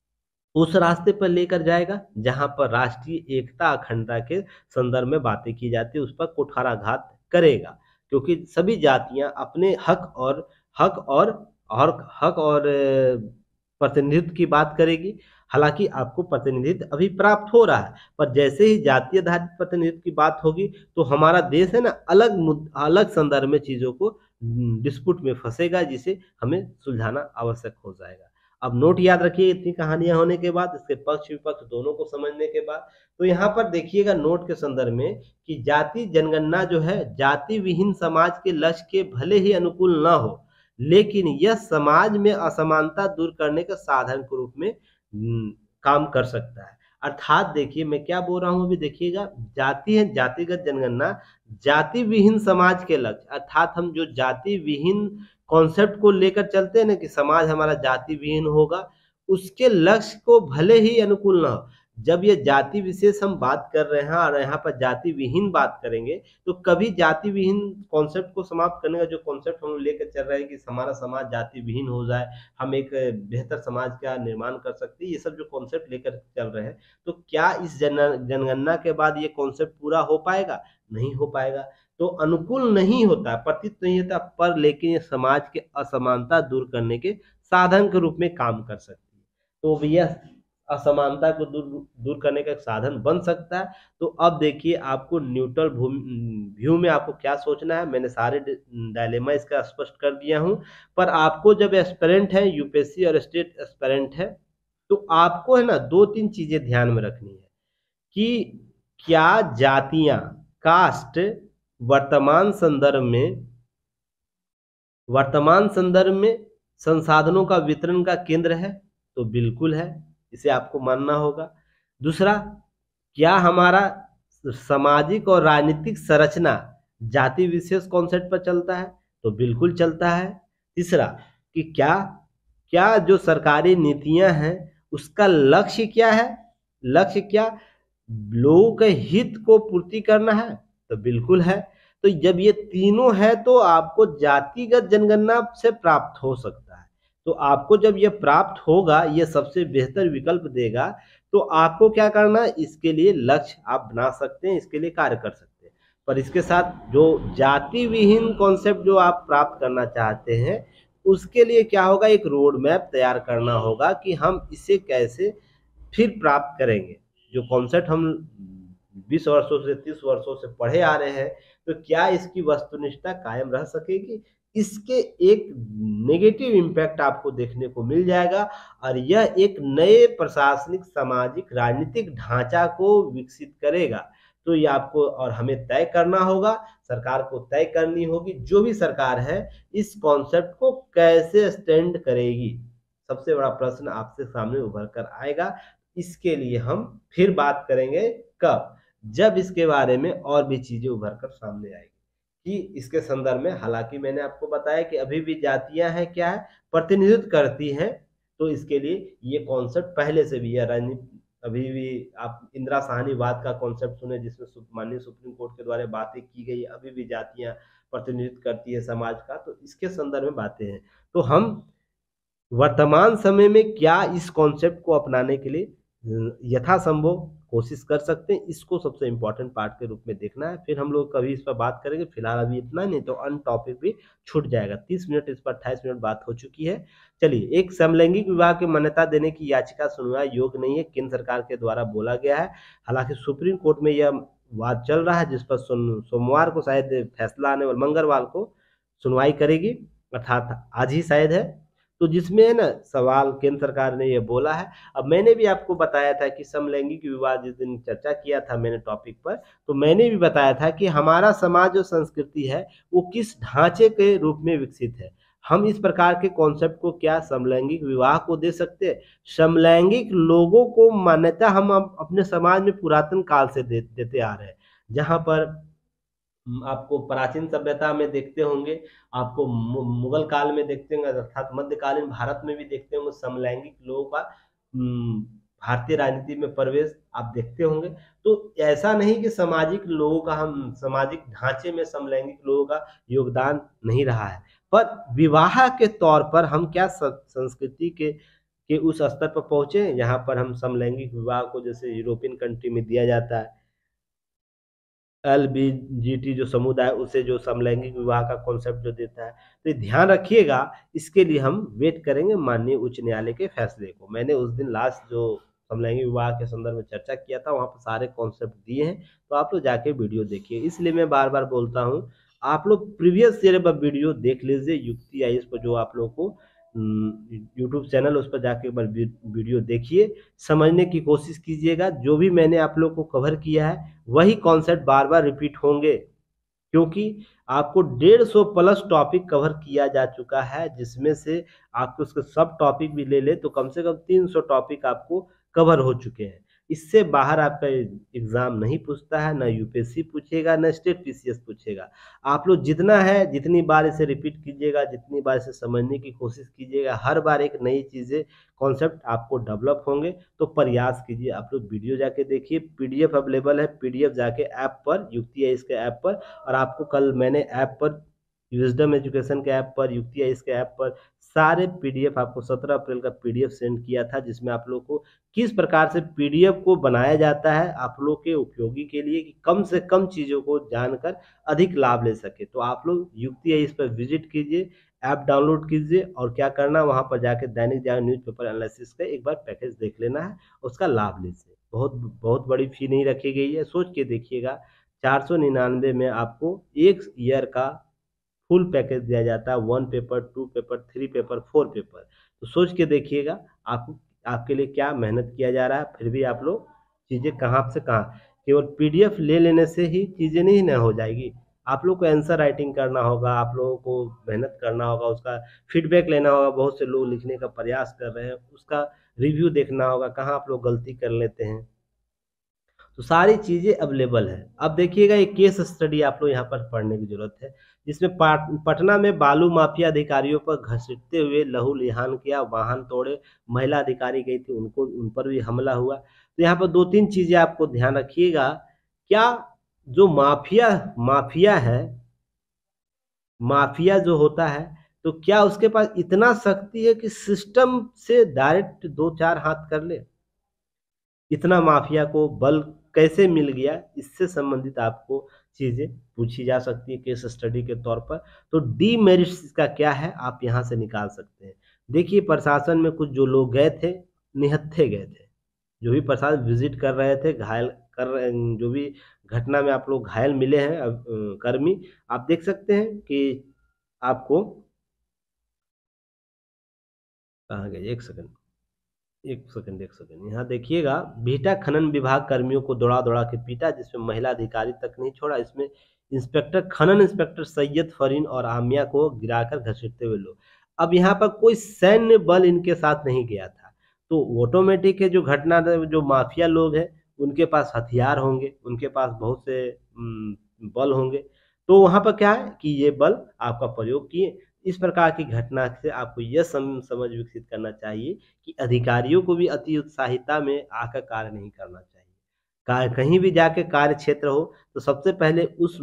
उस रास्ते पर लेकर जाएगा जहां पर राष्ट्रीय एकता अखंडता के संदर्भ में बातें की जाती है, उस पर कुठाराघात करेगा। क्योंकि सभी जातियां अपने हक और हक और और हक और प्रतिनिधित्व की बात करेगी। हालांकि आपको प्रतिनिधित्व अभी प्राप्त हो रहा है, पर जैसे ही जातीय आधारित प्रतिनिधित्व की बात होगी तो हमारा देश है ना अलग मुद्द अलग संदर्भ में चीजों को डिस्प्यूट में फंसेगा, जिसे हमें सुलझाना आवश्यक हो जाएगा। अब नोट याद रखिए, इतनी कहानियां होने के बाद, इसके पक्ष विपक्ष दोनों को समझने के बाद, तो यहाँ पर देखिएगा नोट के संदर्भ में कि जाति जनगणना जो है जाति विहीन समाज के लक्ष्य के भले ही अनुकूल न हो, लेकिन यह समाज में असमानता दूर करने के साधन के रूप में हम्म, काम कर सकता है। अर्थात देखिए मैं क्या बोल रहा हूं अभी देखिएगा, जाति है जातिगत जनगणना जाति विहीन समाज के लक्ष्य, अर्थात हम जो जाति विहीन कॉन्सेप्ट को लेकर चलते हैं ना कि समाज हमारा जाति विहीन होगा, उसके लक्ष्य को भले ही अनुकूल ना हो। जब ये जाति विशेष हम बात कर रहे हैं और यहाँ पर जाति विहीन बात करेंगे, तो कभी जाति विहीन कॉन्सेप्ट को समाप्त करने का जो कॉन्सेप्ट हम लेकर चल रहे हैं कि हमारा समाज जाति विहीन हो जाए, हम एक बेहतर समाज का निर्माण कर सकते हैं, ये सब जो कॉन्सेप्ट लेकर चल रहे हैं, तो क्या इस जन जनगणना के बाद ये कॉन्सेप्ट पूरा हो पाएगा? नहीं हो पाएगा। तो अनुकूल नहीं होता, प्रतीत नहीं होता, पर लेकिन ये समाज के असमानता दूर करने के साधन के रूप में काम कर सकती है। तो भैया असमानता को दूर दूर करने का एक साधन बन सकता है। तो अब देखिए आपको न्यूट्रल व्यू में आपको क्या सोचना है, मैंने सारे डायलेमा इसका स्पष्ट कर दिया हूं। पर आपको जब एस्पिरेंट है, यूपीएससी और स्टेट एस्पिरेंट है, तो आपको है ना दो तीन चीजें ध्यान में रखनी है कि क्या जातियां कास्ट वर्तमान संदर्भ में वर्तमान संदर्भ में संसाधनों का वितरण का केंद्र है? तो बिल्कुल है, इसे आपको मानना होगा। दूसरा, क्या हमारा सामाजिक और राजनीतिक संरचना जाति विशेष कॉन्सेप्ट पर चलता है? तो बिल्कुल चलता है। तीसरा, कि क्या क्या जो सरकारी नीतियां हैं उसका लक्ष्य क्या है? लक्ष्य क्या लोगों के हित को पूर्ति करना है? तो बिल्कुल है। तो जब ये तीनों है तो आपको जातिगत जनगणना से प्राप्त हो सकता है। तो आपको जब ये प्राप्त होगा, ये सबसे बेहतर विकल्प देगा, तो आपको क्या करना है, इसके लिए लक्ष्य आप बना सकते हैं, इसके लिए कार्य कर सकते हैं। पर इसके साथ जो जाति विहीन कॉन्सेप्ट जो आप प्राप्त करना चाहते हैं, उसके लिए क्या होगा, एक रोड मैप तैयार करना होगा कि हम इसे कैसे फिर प्राप्त करेंगे। जो कॉन्सेप्ट हम बीस वर्षों से तीस वर्षों से पढ़े आ रहे हैं, तो क्या इसकी वस्तुनिष्ठता कायम रह सकेगी? इसके एक नेगेटिव इम्पैक्ट आपको देखने को मिल जाएगा, और यह एक नए प्रशासनिक सामाजिक राजनीतिक ढांचा को विकसित करेगा। तो ये आपको और हमें तय करना होगा, सरकार को तय करनी होगी, जो भी सरकार है इस कॉन्सेप्ट को कैसे स्टैंड करेगी, सबसे बड़ा प्रश्न आपसे सामने उभर कर आएगा। इसके लिए हम फिर बात करेंगे कब, जब इसके बारे में और भी चीजें उभर कर सामने आएगी कि इसके संदर्भ में। हालांकि मैंने आपको बताया कि अभी भी जातियां हैं क्या है, प्रतिनिधित्व करती हैं, तो इसके लिए ये कॉन्सेप्ट पहले से भी है। राजनीति अभी भी आप इंदिरा साहनीवाद का कॉन्सेप्ट सुने, जिसमें माननीय सुप्रीम कोर्ट के द्वारा बातें की गई, अभी भी जातियां प्रतिनिधित्व करती है समाज का, तो इसके संदर्भ में बातें हैं। तो हम वर्तमान समय में क्या इस कॉन्सेप्ट को अपनाने के लिए यथासंभव कोशिश कर सकते हैं, इसको सबसे इम्पोर्टेंट पार्ट के रूप में देखना है। फिर हम लोग कभी इस पर बात करेंगे, फिलहाल अभी इतना, नहीं तो अन टॉपिक भी छूट जाएगा। तीस मिनट इस पर अट्ठाईस मिनट बात हो चुकी है। चलिए, एक समलैंगिक विवाह की मान्यता देने की याचिका सुनवाई योग्य नहीं है, केंद्र सरकार के द्वारा बोला गया है। हालांकि सुप्रीम कोर्ट में यह वाद चल रहा है, जिस पर सोमवार को शायद फैसला आने वाला, मंगलवार को सुनवाई करेगी, अर्थात आज ही शायद है। तो जिसमें है ना सवाल केंद्र सरकार ने ये बोला है। अब मैंने भी आपको बताया था कि समलैंगिक विवाह जिस दिन चर्चा किया था मैंने टॉपिक पर, तो मैंने भी बताया था कि हमारा समाज और संस्कृति है वो किस ढांचे के रूप में विकसित है। हम इस प्रकार के कॉन्सेप्ट को क्या समलैंगिक विवाह को दे सकते हैं? समलैंगिक लोगों को मान्यता हम अपने समाज में पुरातन काल से दे, देते आ रहे हैं। जहां पर आपको प्राचीन सभ्यता में देखते होंगे, आपको मुगल काल में देखते होंगे, अर्थात मध्यकालीन भारत में भी देखते होंगे समलैंगिक लोगों का भारतीय राजनीति में प्रवेश आप देखते होंगे। तो ऐसा नहीं कि सामाजिक लोगों का, हम सामाजिक ढांचे में समलैंगिक लोगों का योगदान नहीं रहा है, पर विवाह के तौर पर हम क्या संस्कृति के के उस स्तर पर पहुंचे जहां पर हम समलैंगिक विवाह को जैसे यूरोपियन कंट्री में दिया जाता है, एलबीजीटी जो समुदाय उसे जो समलैंगिक विवाह का कॉन्सेप्ट जो देता है, तो ये ध्यान रखिएगा। इसके लिए हम वेट करेंगे माननीय उच्च न्यायालय के फैसले को। मैंने उस दिन लास्ट जो समलैंगिक विवाह के संदर्भ में चर्चा किया था, वहाँ पर सारे कॉन्सेप्ट दिए हैं, तो आप लोग जाके वीडियो देखिए। इसलिए मैं बार बार बोलता हूँ, आप लोग प्रीवियस ईयर का वीडियो देख लीजिए। युक्ति आई इस पर जो आप लोग को यूट्यूब चैनल, उस पर जाके एक बार वीडियो देखिए, समझने की कोशिश कीजिएगा। जो भी मैंने आप लोग को कवर किया है वही कॉन्सेप्ट बार बार रिपीट होंगे, क्योंकि आपको डेढ़ सौ प्लस टॉपिक कवर किया जा चुका है, जिसमें से आपको उसके सब टॉपिक भी ले ले तो कम से कम तीन सौ टॉपिक आपको कवर हो चुके हैं। इससे बाहर आपका एग्जाम नहीं पूछता है, ना यूपीएससी पूछेगा, ना स्टेट पीसीएस पूछेगा। आप लोग जितना है जितनी बार इसे रिपीट कीजिएगा, जितनी बार इसे समझने की कोशिश कीजिएगा, हर बार एक नई चीज़ें कॉन्सेप्ट आपको डेवलप होंगे। तो प्रयास कीजिए, आप लोग वीडियो जाके देखिए, पीडीएफ अवेलेबल है, पीडीएफ जाके ऐप पर, युक्ति है इसके ऐप पर। और आपको कल मैंने ऐप पर, विजडम एजुकेशन के ऐप पर, युक्ति है इसके ऐप पर सारे पीडीएफ आपको सत्रह अप्रैल का पीडीएफ सेंड किया था, जिसमें आप लोग को किस प्रकार से पीडीएफ को बनाया जाता है आप लोग के उपयोगी के लिए, कि कम से कम चीज़ों को जानकर अधिक लाभ ले सके। तो आप लोग युक्ति है इस पर विजिट कीजिए, ऐप डाउनलोड कीजिए, और क्या करना, वहाँ पर जाकर दैनिक जागरण न्यूज़पेपर एनालिसिस का एक बार पैकेज देख लेना है, उसका लाभ लीजिए। बहुत बहुत बड़ी फी नहीं रखी गई है, सोच के देखिएगा। चार सौ निन्यानवे में आपको एक ईयर का फुल पैकेज दिया जाता है, one paper, two paper, three paper, four paper. तो सोच के देखिएगा आपको, आपके लिए क्या मेहनत किया जा रहा है। फिर भी आप लोग चीज़ें कहाँ से कहाँ, केवल पीडीएफ ले लेने से ही चीज़ें नहीं ना हो जाएगी। आप लोग को आंसर राइटिंग करना होगा, आप लोगों को मेहनत करना होगा, उसका फीडबैक लेना होगा। बहुत से लोग लिखने का प्रयास कर रहे हैं, उसका रिव्यू देखना होगा, कहाँ आप लोग गलती कर लेते हैं। तो सारी चीज़ें अवेलेबल है। अब देखिएगा, एक केस स्टडी आप लोग यहाँ पर पढ़ने की ज़रूरत है, जिसमें पाट पटना में बालू माफिया अधिकारियों पर घसीटते हुए लहू-लुहान किया, वाहन तोड़े, महिला अधिकारी गई थी, उनको उन पर भी हमला हुआ। तो यहाँ पर दो तीन चीज़ें आपको ध्यान रखिएगा। क्या जो माफिया माफिया है, माफिया जो होता है, तो क्या उसके पास इतना शक्ति है कि सिस्टम से डायरेक्ट दो चार हाथ कर ले? इतना माफिया को बल कैसे मिल गया, इससे संबंधित आपको चीज़ें पूछी जा सकती है केस स्टडी के तौर पर। तो डीमेरिट्स इसका क्या है, आप यहाँ से निकाल सकते हैं। देखिए, प्रशासन में कुछ जो लोग गए थे, निहत्थे गए थे। जो भी प्रशासन विजिट कर रहे थे, घायल कर रहे, जो भी घटना में आप लोग घायल मिले हैं अब अ, कर्मी, आप देख सकते हैं कि आपको कहाँ गए, एक सेकंड एक सेकंड एक सेकंड यहाँ देखिएगा। बिहटा खनन विभाग कर्मियों को दौड़ा दौड़ा के पीटा, जिसमें महिला अधिकारी तक नहीं छोड़ा। इसमें इंस्पेक्टर, खनन इंस्पेक्टर सैयद फरीन और आमिया को गिराकर घसीटते हुए लोग। अब यहाँ पर कोई सैन्य बल इनके साथ नहीं गया था, तो ऑटोमेटिक है जो घटना, जो माफिया लोग हैं उनके पास हथियार होंगे, उनके पास बहुत से उम, बल होंगे। तो वहाँ पर क्या है कि ये बल आपका प्रयोग किए। इस प्रकार की घटना से आपको यह सम समझ विकसित करना चाहिए कि अधिकारियों को भी अति उत्साहिता में आकर कार्य नहीं करना चाहिए। कार्य कहीं भी जाके कार्य क्षेत्र हो, तो सबसे पहले उस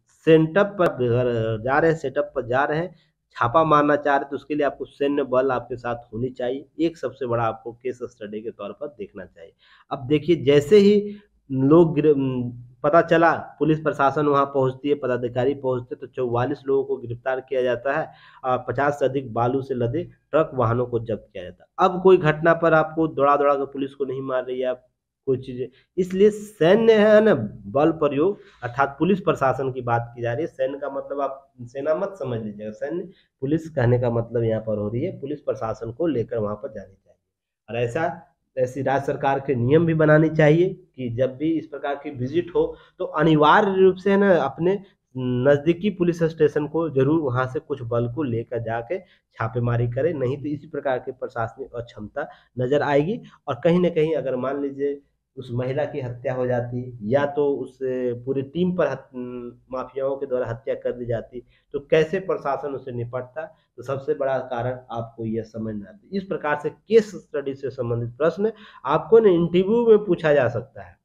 सेटअप पर अगर जा रहे हैं, सेटअप पर जा रहे हैं, छापा मारना चाह रहे हैं, तो उसके लिए आपको सैन्य बल आपके साथ होनी चाहिए। एक सबसे बड़ा आपको केस स्टडी के तौर पर देखना चाहिए। अब देखिए, जैसे ही लोग गिर उम, पता चला, पुलिस प्रशासन वहाँ पहुँचती है, पदाधिकारी पहुँचते, तो चौवालीस लोगों को गिरफ्तार किया जाता है। अ, पचास से अधिक बालू से लदे ट्रक वाहनों को जब्त किया जाता है। अब कोई घटना पर आपको दौड़ा-दौड़ा कर पुलिस को नहीं मार रही है, आप कोई चीज़ें, इसलिए सैन्य है ना, बल प्रयोग, अर्थात पुलिस प्रशासन की बात की जा रही है। सैन्य का मतलब आप सेना मत समझ लीजिएगा, सैन्य पुलिस कहने का मतलब यहाँ पर हो रही है, पुलिस प्रशासन को लेकर वहाँ पर जानी चाहिए। और ऐसा ऐसी राज्य सरकार के नियम भी बनानी चाहिए कि जब भी इस प्रकार की विजिट हो, तो अनिवार्य रूप से है ना, अपने नज़दीकी पुलिस स्टेशन को ज़रूर वहाँ से कुछ बल को लेकर जाके छापेमारी करें, नहीं तो इसी प्रकार की प्रशासनिक अक्षमता नज़र आएगी। और कहीं न कहीं अगर मान लीजिए उस महिला की हत्या हो जाती, या तो उस पूरी टीम पर हत उम, माफियाओं के द्वारा हत्या कर दी जाती, तो कैसे प्रशासन उससे निपटता? तो सबसे बड़ा कारण आपको यह समझना है। इस प्रकार से केस स्टडी से संबंधित प्रश्न आपको ना इंटरव्यू में पूछा जा सकता है।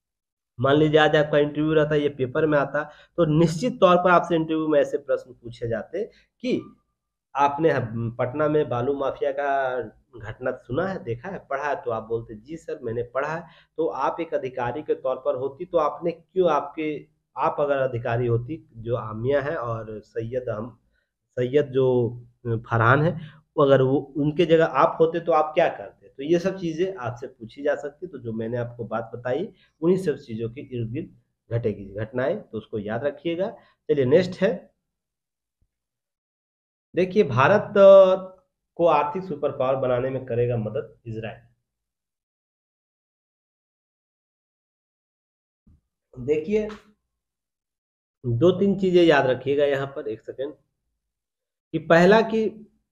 मान लीजिए आज आपका इंटरव्यू रहता है, ये पेपर में आता, तो निश्चित तौर पर आपसे इंटरव्यू में ऐसे प्रश्न पूछे जाते कि आपने ह पटना में बालू माफिया का घटना सुना है, देखा है, पढ़ा है? तो आप बोलते जी सर मैंने पढ़ा है। तो आप एक अधिकारी के तौर पर होती, तो आपने क्यों, आपके आप अगर अधिकारी होती, जो आमिया है और सैयद हम सैयद जो फरहान है, वो अगर वो उनके जगह आप होते तो आप क्या करते? तो ये सब चीज़ें आपसे पूछी जा सकती, तो जो मैंने आपको बात बताई उन्हीं सब चीज़ों के इर्द-गिर्द घटेगी घटनाएँ, तो उसको याद रखिएगा। चलिए नेक्स्ट है, देखिए भारत अ, को आर्थिक सुपर पावर बनाने में करेगा मदद इज़राइल। देखिए दो तीन चीज़ें याद रखिएगा यहाँ पर, एक सेकंड, कि पहला कि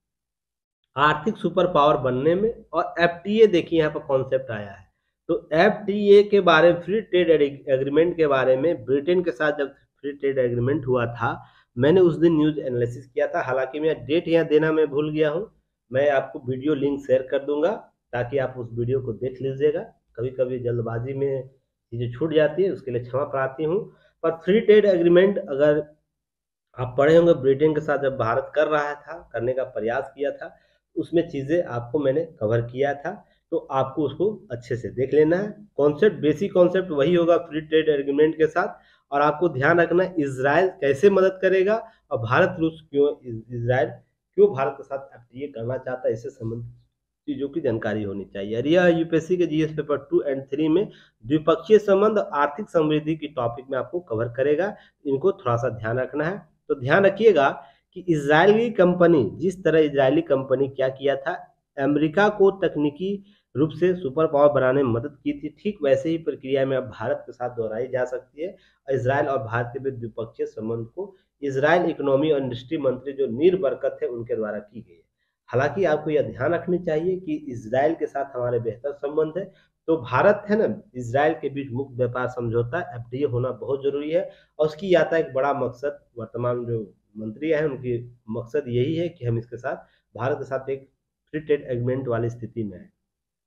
आर्थिक सुपर पावर बनने में, और एफटीए देखिए यहाँ पर कॉन्सेप्ट आया है। तो एफटीए के बारे में, फ्री ट्रेड एग्रीमेंट के बारे में, ब्रिटेन के साथ जब फ्री ट्रेड एग्रीमेंट हुआ था, मैंने उस दिन न्यूज़ एनालिसिस किया था। हालांकि मैं डेट यहाँ देना मैं भूल गया हूँ, मैं आपको वीडियो लिंक शेयर कर दूंगा ताकि आप उस वीडियो को देख लीजिएगा। कभी कभी जल्दबाजी में चीज़ें छूट जाती है, उसके लिए क्षमा प्रार्थी हूँ। पर फ्री ट्रेड एग्रीमेंट अगर आप पढ़े होंगे, ब्रिटेन के साथ जब भारत कर रहा था, करने का प्रयास किया था, उसमें चीज़ें आपको मैंने कवर किया था, तो आपको उसको अच्छे से देख लेना है। कॉन्सेप्ट, बेसिक कॉन्सेप्ट वही होगा फ्री ट्रेड एग्रीमेंट के साथ। और आपको ध्यान रखना है इज़राइल कैसे मदद करेगा, और भारत रूस क्यों, इज़राइल क्यों भारत के साथ एफटीए करना चाहता है, इससे संबंधित चीज़ों की जानकारी होनी चाहिए। और यह यूपीएससी के GS paper two and three में द्विपक्षीय संबंध, आर्थिक समृद्धि की टॉपिक में आपको कवर करेगा। इनको थोड़ा सा ध्यान रखना है। तो ध्यान रखिएगा कि इजरायली कंपनी, जिस तरह इजरायली कंपनी क्या किया था, अमेरिका को तकनीकी रूप से सुपर पावर बनाने में मदद की थी, ठीक वैसे ही प्रक्रिया में अब भारत के साथ दोहराई जा सकती है। इजरायल और भारत के बीच द्विपक्षीय संबंध को इजरायल इकोनॉमी और इंडस्ट्री मंत्री जो नीर बरकत है उनके द्वारा की गई है। हालांकि आपको यह ध्यान रखनी चाहिए कि इजरायल के साथ हमारे बेहतर संबंध है, तो भारत है ना, इजरायल के बीच मुक्त व्यापार समझौता एफडीए होना बहुत जरूरी है। और उसकी यात्रा एक बड़ा मकसद, वर्तमान जो मंत्री है उनकी मकसद यही है कि हम इसके साथ, भारत के साथ एक फ्री ट्रेड एग्रीमेंट वाली स्थिति में है।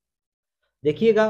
देखिएगा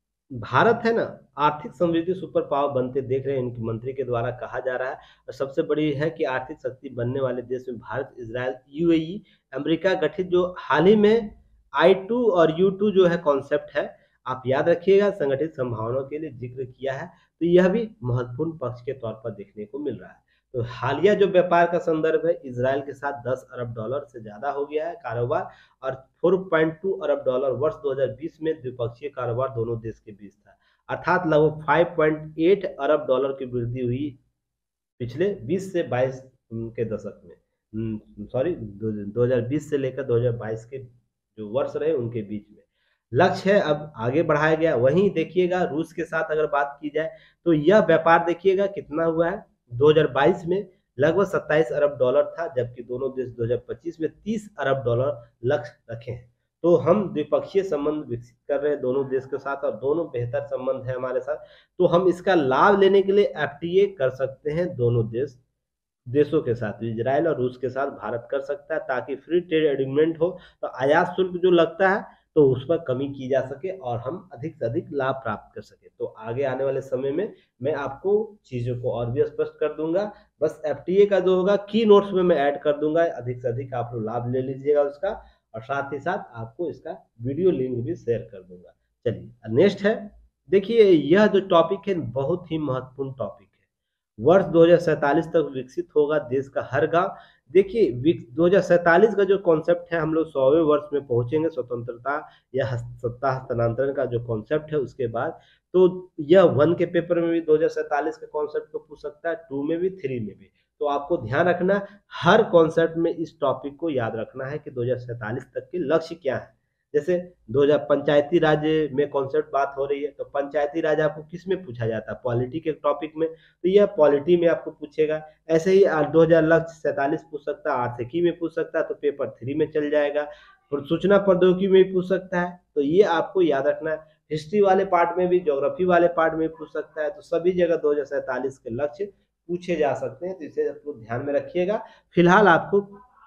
भारत है ना, आर्थिक समृद्धि सुपर पावर बनते देख रहे हैं, इनके मंत्री के द्वारा कहा जा रहा है। और सबसे बड़ी है कि आर्थिक शक्ति बनने वाले देश में भारत, इजरायल, यूएई, अमेरिका गठित जो हाल ही में आई टू और यू टू जो है कॉन्सेप्ट है, आप याद रखिएगा, संगठित संभावनाओं के लिए जिक्र किया है। तो यह भी महत्वपूर्ण पक्ष के तौर पर देखने को मिल रहा है। तो हालिया जो व्यापार का संदर्भ है, इजरायल के साथ दस अरब डॉलर से ज्यादा हो गया है कारोबार, और चार पॉइंट दो अरब डॉलर वर्ष दो हज़ार बीस में द्विपक्षीय कारोबार दोनों देश के बीच था, अर्थात लगभग पाँच पॉइंट आठ अरब डॉलर की वृद्धि हुई पिछले बीस से बाईस के दशक में, सॉरी दो हज़ार बीस से लेकर दो हज़ार बाईस के जो वर्ष रहे उनके बीच में। लक्ष्य है अब आगे बढ़ाया गया। वहीं देखिएगा रूस के साथ अगर बात की जाए, तो यह व्यापार देखिएगा कितना हुआ है, दो हज़ार बाईस में लगभग सत्ताईस अरब डॉलर था, जबकि दोनों देश दो हज़ार पच्चीस में तीस अरब डॉलर लक्ष्य रखे हैं। तो हम द्विपक्षीय संबंध विकसित कर रहे हैं दोनों देश के साथ, और दोनों बेहतर संबंध है हमारे साथ। तो हम इसका लाभ लेने के लिए एफटीए कर सकते हैं दोनों देश देशों के साथ, इजराइल और रूस के साथ भारत कर सकता है, ताकि फ्री ट्रेड एग्रीमेंट हो तो आयात शुल्क जो लगता है तो उस पर कमी की जा सके और हम अधिक से अधिक लाभ प्राप्त कर सके। तो आगे आने वाले समय में मैं आपको चीज़ों को और भी स्पष्ट कर दूंगा। बस एफटीए का जो होगा की नोट्स में मैं ऐड कर दूंगा, अधिक से अधिक आप लोग लाभ ले लीजिएगा उसका, और साथ ही साथ आपको इसका वीडियो लिंक भी शेयर कर दूंगा। चलिए नेक्स्ट है, देखिए यह जो टॉपिक है बहुत ही महत्वपूर्ण टॉपिक है। वर्ष दो हज़ार सैंतालीस तक विकसित होगा देश का हर गांव। देखिए दो हज़ार सैंतालीस का जो कॉन्सेप्ट है, हम लोग सौवें वर्ष में पहुंचेंगे स्वतंत्रता या सत्ता हस्तांतरण का जो कॉन्सेप्ट है उसके बाद। तो यह वन के पेपर में भी दो हज़ार सैंतालीस के कॉन्सेप्ट को पूछ सकता है, टू में भी, थ्री में भी। तो आपको ध्यान रखना, हर कॉन्सेप्ट में इस टॉपिक को याद रखना है कि दो हज़ार सैंतालीस तक के लक्ष्य क्या है। जैसे दो हज़ार पंचायती राज में कॉन्सेप्ट बात हो रही है, तो पंचायती राज आपको किस में पूछा जाता है, पॉलिटी के टॉपिक में, तो यह पॉलिटी में आपको पूछेगा। ऐसे ही दो हज़ार लक्ष्य सैंतालीस पूछ सकता है, आर्थिकी में पूछ सकता है, तो पेपर थ्री में चल जाएगा, और सूचना प्रौद्योगिकी में भी पूछ सकता है। तो ये आपको याद रखना है। हिस्ट्री वाले पार्ट में भी, ज्योग्राफी वाले पार्ट में भी पूछ सकता है। तो सभी जगह दो हज़ार सैंतालीस के लक्ष्य पूछे जा सकते हैं, तो इसे आपको ध्यान में रखिएगा। फिलहाल आपको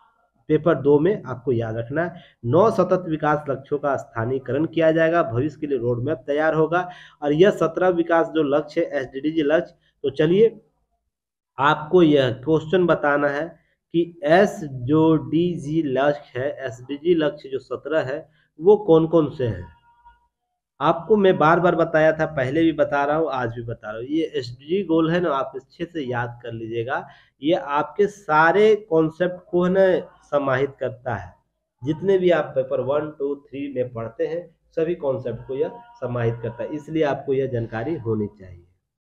पेपर दो में आपको याद रखना है, नौ सतत विकास लक्ष्यों का स्थानीयकरण किया जाएगा, भविष्य के लिए रोड मैप तैयार होगा, और यह सत्रह विकास जो लक्ष्य है, एसडीजी लक्ष्य। तो चलिए आपको यह क्वेश्चन बताना है कि एस जो डी जी लक्ष्य है, एसडीजी लक्ष्य जो सत्रह है, वो कौन कौन से हैं। आपको मैं बार-बार बताया था, पहले भी बता रहा हूँ, आज भी बता रहा हूँ। ये एसडीजी गोल है ना, आप अच्छे से याद कर लीजिएगा। ये आपके सारे कॉन्सेप्ट को है ना समाहित करता है। जितने भी आप पेपर वन, टू, थ्री में पढ़ते हैं, सभी कॉन्सेप्ट को यह समाहित करता है। इसलिए आपको यह जानकारी होनी चाहिए।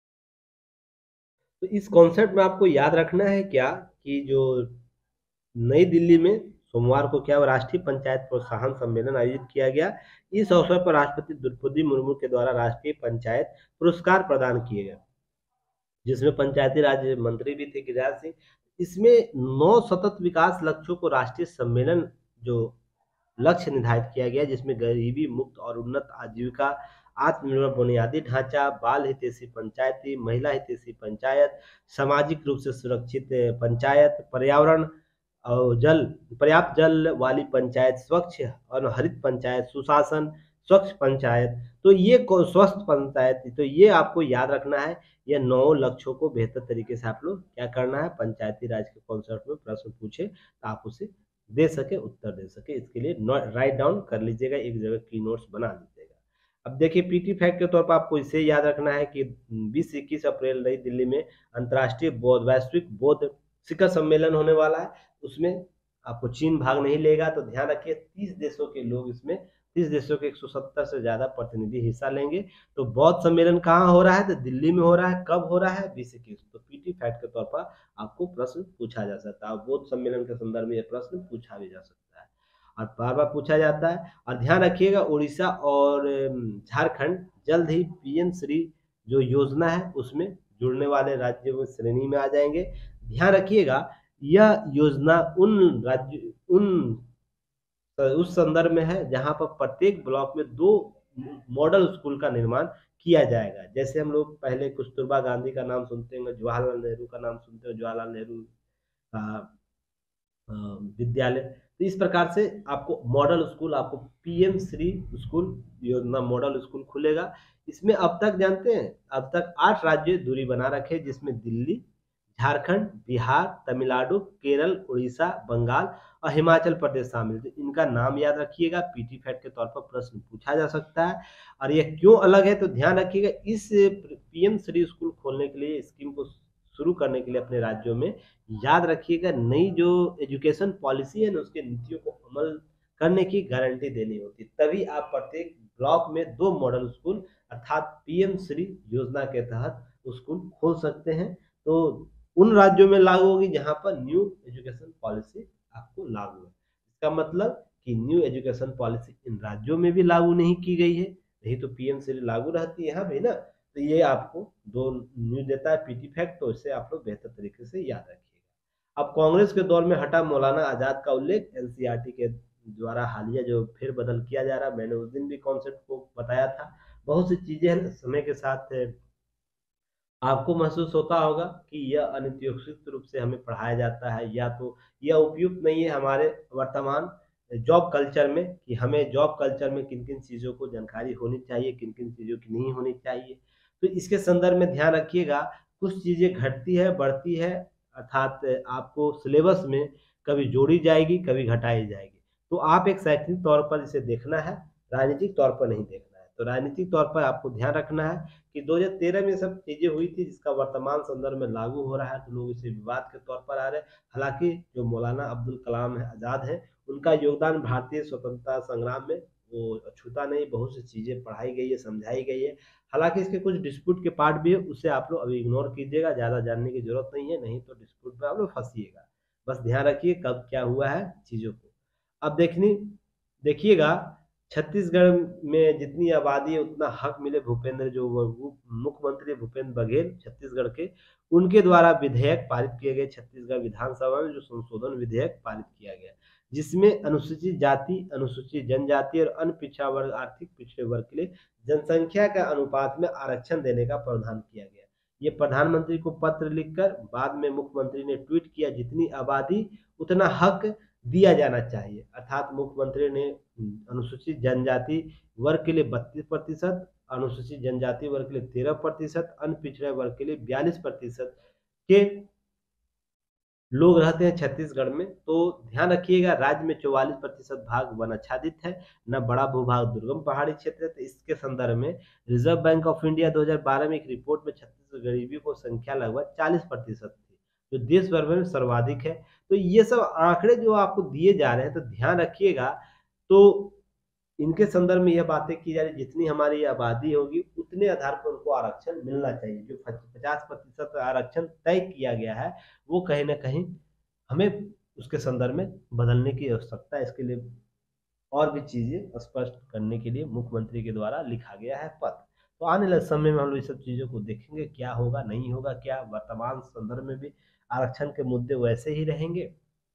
तो इस कॉन्सेप्ट में आपको याद रखना है क्या कि जो नई दिल्ली में सोमवार को क्या हुआ, राष्ट्रीय पंचायत प्रोत्साहन सम्मेलन आयोजित किया गया। इस अवसर पर राष्ट्रपति द्रौपदी मुर्मू के द्वारा राष्ट्रीय पंचायत पुरस्कार प्रदान किए गए, जिसमें पंचायती राज मंत्री भी थे गिरिराज सिंह। इसमें नौ सतत विकास लक्ष्यों को राष्ट्रीय सम्मेलन जो लक्ष्य निर्धारित किया गया, जिसमें गरीबी मुक्त और उन्नत आजीविका, आत्मनिर्भर बुनियादी ढांचा, बाल हितैषी पंचायती, महिला हितैषी पंचायत, सामाजिक रूप से सुरक्षित पंचायत, पर्यावरण और जल, पर्याप्त जल वाली पंचायत, स्वच्छ और हरित पंचायत, सुशासन, स्वच्छ पंचायत, तो ये स्वस्थ पंचायत, तो ये आपको याद रखना है। ये नौ लक्ष्यों को बेहतर तरीके से आप लोग क्या करना है, पंचायती राज के कॉन्सेप्ट में प्रश्न पूछे तो आप उसे दे सके, उत्तर दे सके। इसके लिए राइट डाउन कर लीजिएगा, एक जगह की नोट्स बना लीजिएगा। अब देखिए, पीटी फैक्ट के तौर पर आपको इसे याद रखना है कि बीस इक्कीस अप्रैल नई दिल्ली में अंतर्राष्ट्रीय बौद्ध वैश्विक बौद्ध शिखर सम्मेलन होने वाला है। उसमें आपको चीन भाग नहीं लेगा, तो ध्यान रखिए तीस देशों के लोग इसमें, तीस देशों के एक सौ सत्तर से ज्यादा प्रतिनिधि हिस्सा लेंगे। तो बौद्ध सम्मेलन कहाँ हो रहा है, तो दिल्ली में हो रहा है। कब हो रहा है, बीस इक्कीस। तो पीटी फैक्ट के तौर पर आपको प्रश्न पूछा जा सकता है, बौद्ध सम्मेलन के संदर्भ में यह प्रश्न पूछा भी जा सकता है और बार बार पूछा जाता है। और ध्यान रखिएगा, उड़ीसा और झारखंड जल्द ही पीएम श्री जो योजना है उसमें जुड़ने वाले राज्यों में श्रेणी में आ जाएंगे। ध्यान रखिएगा, यह योजना उन राज्य उन उस संदर्भ में है जहां पर प्रत्येक ब्लॉक में दो मॉडल स्कूल का निर्माण किया जाएगा। जैसे हम लोग पहले कस्तूरबा गांधी का नाम सुनते हैं, जवाहरलाल नेहरू का नाम सुनते हैं, जवाहरलाल नेहरू विद्यालय, तो इस प्रकार से आपको मॉडल स्कूल, आपको पीएम श्री स्कूल योजना मॉडल स्कूल खुलेगा। इसमें अब तक जानते हैं, अब तक आठ राज्य दूरी बना रखे, जिसमें दिल्ली, झारखंड, बिहार, तमिलनाडु, केरल, उड़ीसा, बंगाल और हिमाचल प्रदेश शामिल थे। इनका नाम याद रखिएगा, पीटी फैक्ट के तौर पर प्रश्न पूछा जा सकता है। और यह क्यों अलग है, तो ध्यान रखिएगा, इस पीएम श्री स्कूल खोलने के लिए, स्कीम को शुरू करने के लिए अपने राज्यों में, याद रखिएगा, नई जो एजुकेशन पॉलिसी है ना, उसके नीतियों को अमल करने की गारंटी देनी होती, तभी आप प्रत्येक ब्लॉक में दो मॉडल स्कूल अर्थात पीएम श्री योजना के तहत स्कूल खोल सकते हैं। तो उन राज्यों में लागू होगी जहां पर न्यू एजुकेशन पॉलिसी आपको लागू है। इसका मतलब कि न्यू एजुकेशन पॉलिसी इन राज्यों में भी लागू नहीं की गई है, नहीं तो पीएम श्री लागू रहती है यहाँ भी ना। तो ये आपको दो न्यूज देता है पीटी फैक्ट, तो इसे आप लोग बेहतर तरीके से याद रखिएगा। अब कांग्रेस के दौर में हटा मौलाना आजाद का उल्लेख, एनसीईआरटी के द्वारा हालिया जो फेरबदल किया जा रहा है, मैंने उस दिन भी कॉन्सेप्ट को बताया था। बहुत सी चीजें हैं समय के साथ आपको महसूस होता होगा कि यह अनित्योचित रूप से हमें पढ़ाया जाता है, या तो यह उपयुक्त नहीं है हमारे वर्तमान जॉब कल्चर में, कि हमें जॉब कल्चर में किन किन चीज़ों को जानकारी होनी चाहिए, किन किन चीज़ों की नहीं होनी चाहिए। तो इसके संदर्भ में ध्यान रखिएगा, कुछ चीज़ें घटती है, बढ़ती है, अर्थात आपको सिलेबस में कभी जोड़ी जाएगी, कभी घटाई जाएगी। तो आप एक शैक्षणिक तौर पर इसे देखना है, राजनीतिक तौर पर नहीं देखना है। तो राजनीतिक तौर पर आपको ध्यान रखना है कि दो हज़ार तेरह में सब चीजें हुई थी, जिसका वर्तमान संदर्भ में लागू हो रहा है, तो लोग इसे विवाद के तौर पर आ रहे हैं। हालांकि जो मौलाना अब्दुल कलाम है, आजाद है, उनका योगदान भारतीय स्वतंत्रता संग्राम में वो अछूता नहीं, बहुत सी चीजें पढ़ाई गई है, समझाई गई है। हालांकि इसके कुछ डिस्प्यूट के पार्ट भी है, उसे आप लोग अभी इग्नोर कीजिएगा, ज्यादा जानने की जरूरत नहीं है, नहीं तो डिस्प्यूट में आप लोग फंसिएगा। बस ध्यान रखिए कब क्या हुआ है चीजों को। अब देखनी देखिएगा, छत्तीसगढ़ में जितनी आबादी है उतना हक मिले, भूपेंद्र जो मुख्यमंत्री भूपेंद्र बघेल छत्तीसगढ़ के, उनके द्वारा विधेयक पारित किए गए। छत्तीसगढ़ विधानसभा में जो संशोधन विधेयक पारित किया गया, जिसमें अनुसूचित जाति, अनुसूचित जनजाति और अन्य पिछड़ा वर्ग, आर्थिक पिछड़े वर्ग के लिए जनसंख्या के अनुपात में आरक्षण देने का प्रावधान किया गया। ये प्रधानमंत्री को पत्र लिखकर बाद में मुख्यमंत्री ने ट्वीट किया, जितनी आबादी उतना हक दिया जाना चाहिए। अर्थात मुख्यमंत्री ने अनुसूचित जनजाति वर्ग के लिए बत्तीस प्रतिशत, अनुसूचित जनजाति वर्ग के लिए तेरह प्रतिशत, अन्य पिछड़े वर्ग के लिए बयालीस प्रतिशत के लोग रहते हैं छत्तीसगढ़ में, तो ध्यान रखिएगा राज्य में चौवालीस प्रतिशत भाग वन आच्छादित है, न बड़ा भूभाग दुर्गम पहाड़ी क्षेत्र है। तो इसके संदर्भ में रिजर्व बैंक ऑफ इंडिया दो हज़ार बारह में एक रिपोर्ट में छत्तीसगढ़ गरीबी को संख्या लगभग चालीस प्रतिशत थी, जो देश भर में सर्वाधिक है। तो ये सब आंकड़े जो आपको दिए जा रहे हैं, तो ध्यान रखिएगा। तो इनके संदर्भ में यह बातें की जा रही, जितनी हमारी आबादी होगी उतने आधार पर उनको आरक्षण मिलना चाहिए। जो पचास प्रतिशत आरक्षण तय किया गया है, वो कहीं ना कहीं हमें उसके संदर्भ में बदलने की आवश्यकता है। इसके लिए और भी चीजें स्पष्ट करने के लिए मुख्यमंत्री के द्वारा लिखा गया है पत्र। तो आने वाले समय में हम लोग इस सब चीजों को देखेंगे, क्या होगा नहीं होगा, क्या वर्तमान संदर्भ में भी आरक्षण के मुद्दे वैसे ही रहेंगे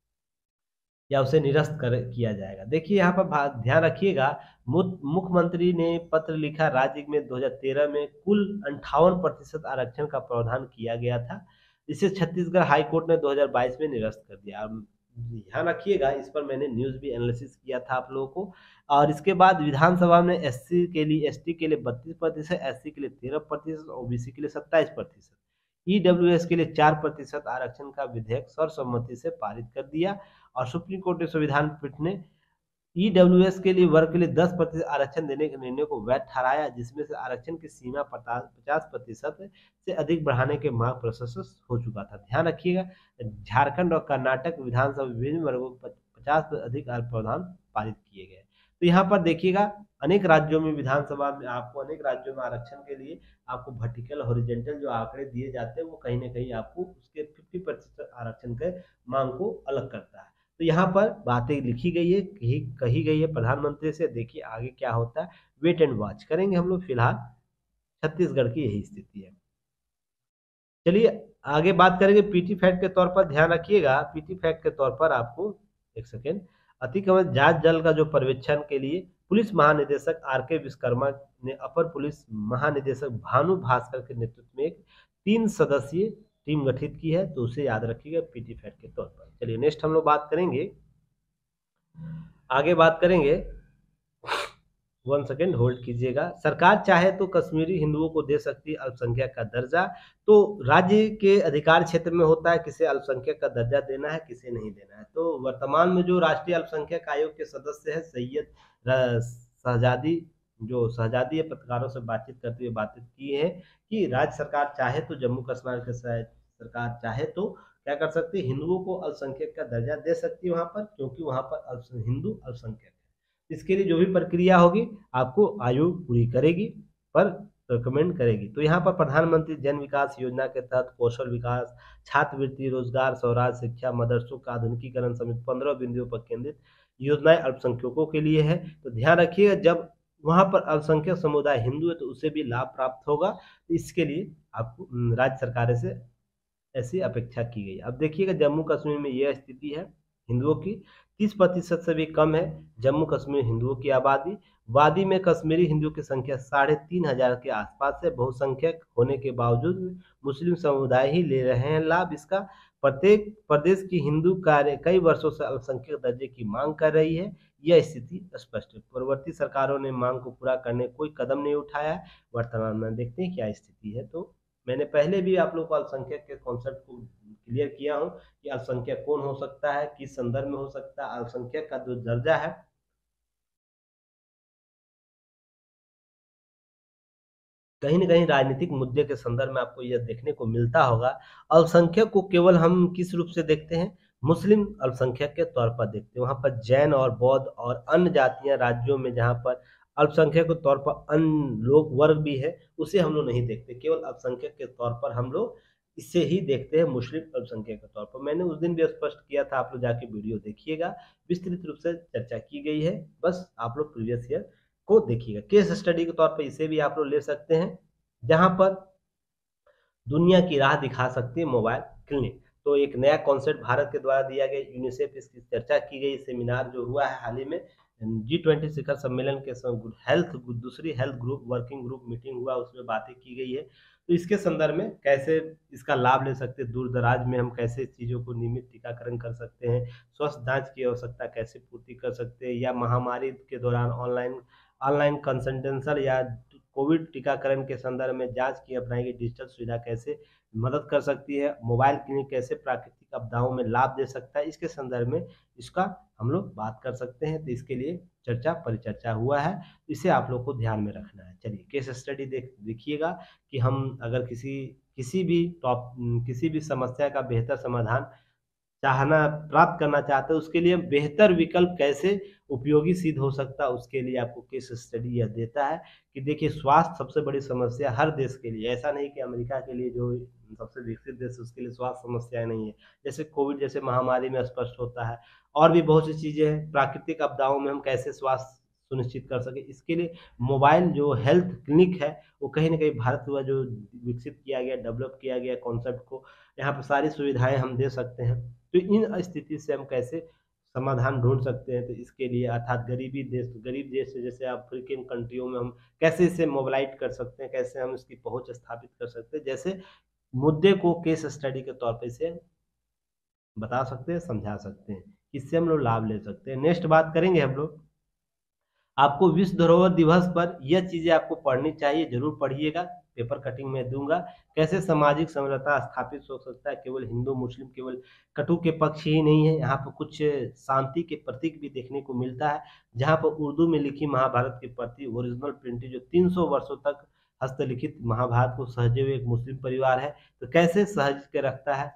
या उसे निरस्त कर किया जाएगा। देखिए यहाँ पर ध्यान रखिएगा, मुख्यमंत्री ने पत्र लिखा, राज्य में दो हज़ार तेरह में कुल अंठावन प्रतिशत आरक्षण का प्रावधान किया गया था, जिसे छत्तीसगढ़ हाई कोर्ट ने दो हज़ार बाईस में निरस्त कर दिया। ध्यान रखिएगा, इस पर मैंने न्यूज भी एनालिसिस किया था आप लोगों को। और इसके बाद विधानसभा में एससी के लिए, एसटी के लिए बत्तीस प्रतिशत, एससी के लिए तेरह प्रतिशत, ओबीसी के लिए सत्ताईस प्रतिशत, ईडब्ल्यूएस के लिए चार प्रतिशत आरक्षण का विधेयक सर्वसम्मति से पारित कर दिया। और सुप्रीम कोर्ट के संविधान पीठ ने ईडब्ल्यूएस के लिए वर्ग के लिए दस प्रतिशत आरक्षण देने के निर्णय को वैध ठहराया, जिसमें से आरक्षण की सीमा पचास प्रतिशत से अधिक बढ़ाने के मार्ग प्रशस्त हो चुका था। ध्यान रखिएगा, झारखंड और कर्नाटक विधानसभा विभिन्न वर्गों को पचास से अधिक प्रावधान पारित किए गए। तो यहाँ पर देखिएगा, अनेक राज्यों में विधानसभा में आपको अनेक राज्यों में आरक्षण के लिए आपको वर्टिकल हॉरिजॉन्टल जो आंकड़े दिए जाते हैं, वो कहीं ना कहीं आपको उसके पचास प्रतिशत आरक्षण के मांग को अलग करता है। तो यहाँ पर बातें लिखी गई है, कही कही गई है प्रधानमंत्री से। देखिए आगे क्या होता है, वेट एंड वॉच करेंगे हम लोग। फिलहाल छत्तीसगढ़ की यही स्थिति है। चलिए आगे बात करेंगे पीटी फैक्ट के तौर पर। ध्यान रखिएगा, पीटी फैक्ट के तौर पर आपको एक सेकेंड, अतिक्रमण जांच दल का जो पर्यवेक्षण के लिए पुलिस महानिदेशक आर के विश्वकर्मा ने अपर पुलिस महानिदेशक भानु भास्कर के नेतृत्व में एक तीन सदस्यीय टीम गठित की है, तो उसे याद रखिएगा पीटी फैक्ट के तौर पर। चलिए नेक्स्ट हम लोग बात करेंगे, आगे बात करेंगे, वन सेकेंड होल्ड कीजिएगा। सरकार चाहे तो कश्मीरी हिंदुओं को दे सकती है अल्पसंख्यक का दर्जा। तो राज्य के अधिकार क्षेत्र में होता है किसे अल्पसंख्यक का दर्जा देना है, किसे नहीं देना है। तो वर्तमान में जो राष्ट्रीय अल्पसंख्यक आयोग के सदस्य है सैयद शहजादी, जो शहजादी पत्रकारों से बातचीत करते हुए बातचीत की है कि राज्य सरकार चाहे तो जम्मू कश्मीर के सरकार चाहे तो क्या कर सकती है, हिंदुओं को अल्पसंख्यक का दर्जा दे सकती है वहां पर, क्योंकि वहां पर हिंदू अल्पसंख्यक। इसके लिए जो भी प्रक्रिया होगी आपको आयोग पूरी करेगी, पर रिकमेंड करेगी। तो यहाँ पर प्रधानमंत्री जन विकास योजना के तहत कौशल विकास, छात्रवृत्ति, रोजगार, स्वराज, शिक्षा, मदरसों का आधुनिकीकरण समेत पंद्रह बिंदुओं पर केंद्रित योजनाएं अल्पसंख्यकों के लिए है। तो ध्यान रखिएगा, जब वहां पर अल्पसंख्यक समुदाय हिंदू है तो उसे भी लाभ प्राप्त होगा। तो इसके लिए आपको राज्य सरकार से ऐसी अपेक्षा की गई। अब देखिएगा जम्मू कश्मीर में यह स्थिति है, हिंदुओं की तीस प्रतिशत से भी कम है जम्मू कश्मीर हिंदुओं की आबादी। वादी में कश्मीरी हिंदुओं की संख्या साढ़े तीन हजार के आसपास है। बहुसंख्यक होने के बावजूद मुस्लिम समुदाय ही ले रहे हैं लाभ इसका। प्रत्येक प्रदेश की हिंदू कार्य कई वर्षों से अल्पसंख्यक दर्जे की मांग कर रही है। यह स्थिति स्पष्ट है, पूर्ववर्ती सरकारों ने मांग को पूरा करने कोई कदम नहीं उठाया है। वर्तमान में देखते हैं क्या स्थिति है। तो मैंने पहले भी आप लोग को अल्पसंख्यक के कॉन्सेप्ट को क्लियर किया हूं कि अल्पसंख्यक कौन हो सकता है, किस संदर्भ में हो सकता है, अल्पसंख्यक का जो दर्जा है कहीं न कहीं राजनीतिक मुद्दे के संदर्भ में आपको यह देखने को मिलता होगा। अल्पसंख्यक को केवल हम किस रूप से देखते हैं, मुस्लिम अल्पसंख्यक के तौर पर देखते हैं। वहां पर जैन और बौद्ध और अन्य जातियां राज्यों में जहां पर अल्पसंख्यक के तौर पर अन्य लोग वर्ग भी है, उसे हम लोग नहीं देखते। केवल अल्पसंख्यक के तौर पर हम लोग इसे ही देखते हैं, मुस्लिम अल्पसंख्यक के तौर पर। मैंने उस दिन भी स्पष्ट किया था, आप लोग जाके वीडियो देखिएगा, विस्तृत रूप से चर्चा की गई है। बस आप लोग प्रीवियस ईयर को देखिएगा। केस स्टडी के तौर पर इसे भी आप लोग ले सकते हैं, जहां पर दुनिया की राह दिखा सकती है मोबाइल क्लिनिक। तो एक नया कॉन्सेप्ट भारत के द्वारा दिया गया, यूनिसेफ इसकी चर्चा की गई। सेमिनार जो हुआ है हाल ही में जी ट्वेंटी शिखर सम्मेलन के हेल्थ दूसरी health group working group meeting हुआ, उसमें बातें की गई है। तो इसके संदर्भ में कैसे इसका लाभ ले सकते हैं, दूर दराज में हम कैसे इस चीज़ों को नियमित टीकाकरण कर सकते हैं, स्वास्थ्य जांच की आवश्यकता कैसे पूर्ति कर सकते हैं, या महामारी के दौरान ऑनलाइन ऑनलाइन कंसल्टेंशन या कोविड टीकाकरण के संदर्भ में जांच की अपनाई गई डिजिटल सुविधा कैसे मदद कर सकती है, मोबाइल क्लिनिक कैसे प्राकृतिक आपदाओं में लाभ दे सकता है, इसके संदर्भ में इसका हम लोग बात कर सकते हैं। तो इसके लिए चर्चा परिचर्चा हुआ है, इसे आप लोग को ध्यान में रखना है। चलिए केस स्टडी देख देखिएगा कि हम अगर किसी किसी भी टॉप किसी भी समस्या का बेहतर समाधान चाहना प्राप्त करना चाहते हैं, उसके लिए बेहतर विकल्प कैसे उपयोगी सिद्ध हो सकता है, उसके लिए आपको केस स्टडी यह देता है कि देखिए स्वास्थ्य सबसे बड़ी समस्या हर देश के लिए, ऐसा नहीं कि अमेरिका के लिए जो सबसे विकसित देश है उसके लिए स्वास्थ्य समस्याएं नहीं है। जैसे कोविड जैसे महामारी में स्पष्ट होता है, और भी बहुत सी चीजें हैं। प्राकृतिक आपदाओं में हम कैसे स्वास्थ्य सुनिश्चित कर सके, इसके लिए मोबाइल जो हेल्थ क्लिनिक है वो कहीं ना कहीं भारत हुआ जो विकसित किया गया, डेवलप किया गया कॉन्सेप्ट को, यहाँ पर सारी सुविधाएं हम दे सकते हैं। तो इन स्थिति से हम कैसे समाधान ढूंढ सकते हैं, तो इसके लिए अर्थात गरीबी देश गरीब देश से जैसे अफ्रीकन कंट्रियों में हम कैसे इसे मोबिलाइज कर सकते हैं, कैसे हम इसकी पहुंच स्थापित कर सकते हैं, जैसे मुद्दे को केस स्टडी के तौर पे इसे बता सकते हैं, समझा सकते हैं, इससे हम लोग लाभ ले सकते हैं। नेक्स्ट बात करेंगे हम लोग, आपको विश्व धरोहर दिवस पर यह चीजें आपको पढ़नी चाहिए, जरूर पढ़िएगा, पेपर कटिंग में दूंगा। कैसे सामाजिक समरसता स्थापित हो सकता है, केवल हिंदू मुस्लिम केवल कटु के पक्ष ही नहीं है, यहाँ पर कुछ शांति के प्रतीक भी देखने को मिलता है। जहाँ पर उर्दू में लिखी महाभारत के प्रति ओरिजिनल प्रिंटिंग जो तीन सौ वर्षों तक हस्तलिखित महाभारत को सहेजे हुए एक मुस्लिम परिवार है, तो कैसे सहेज के रखता है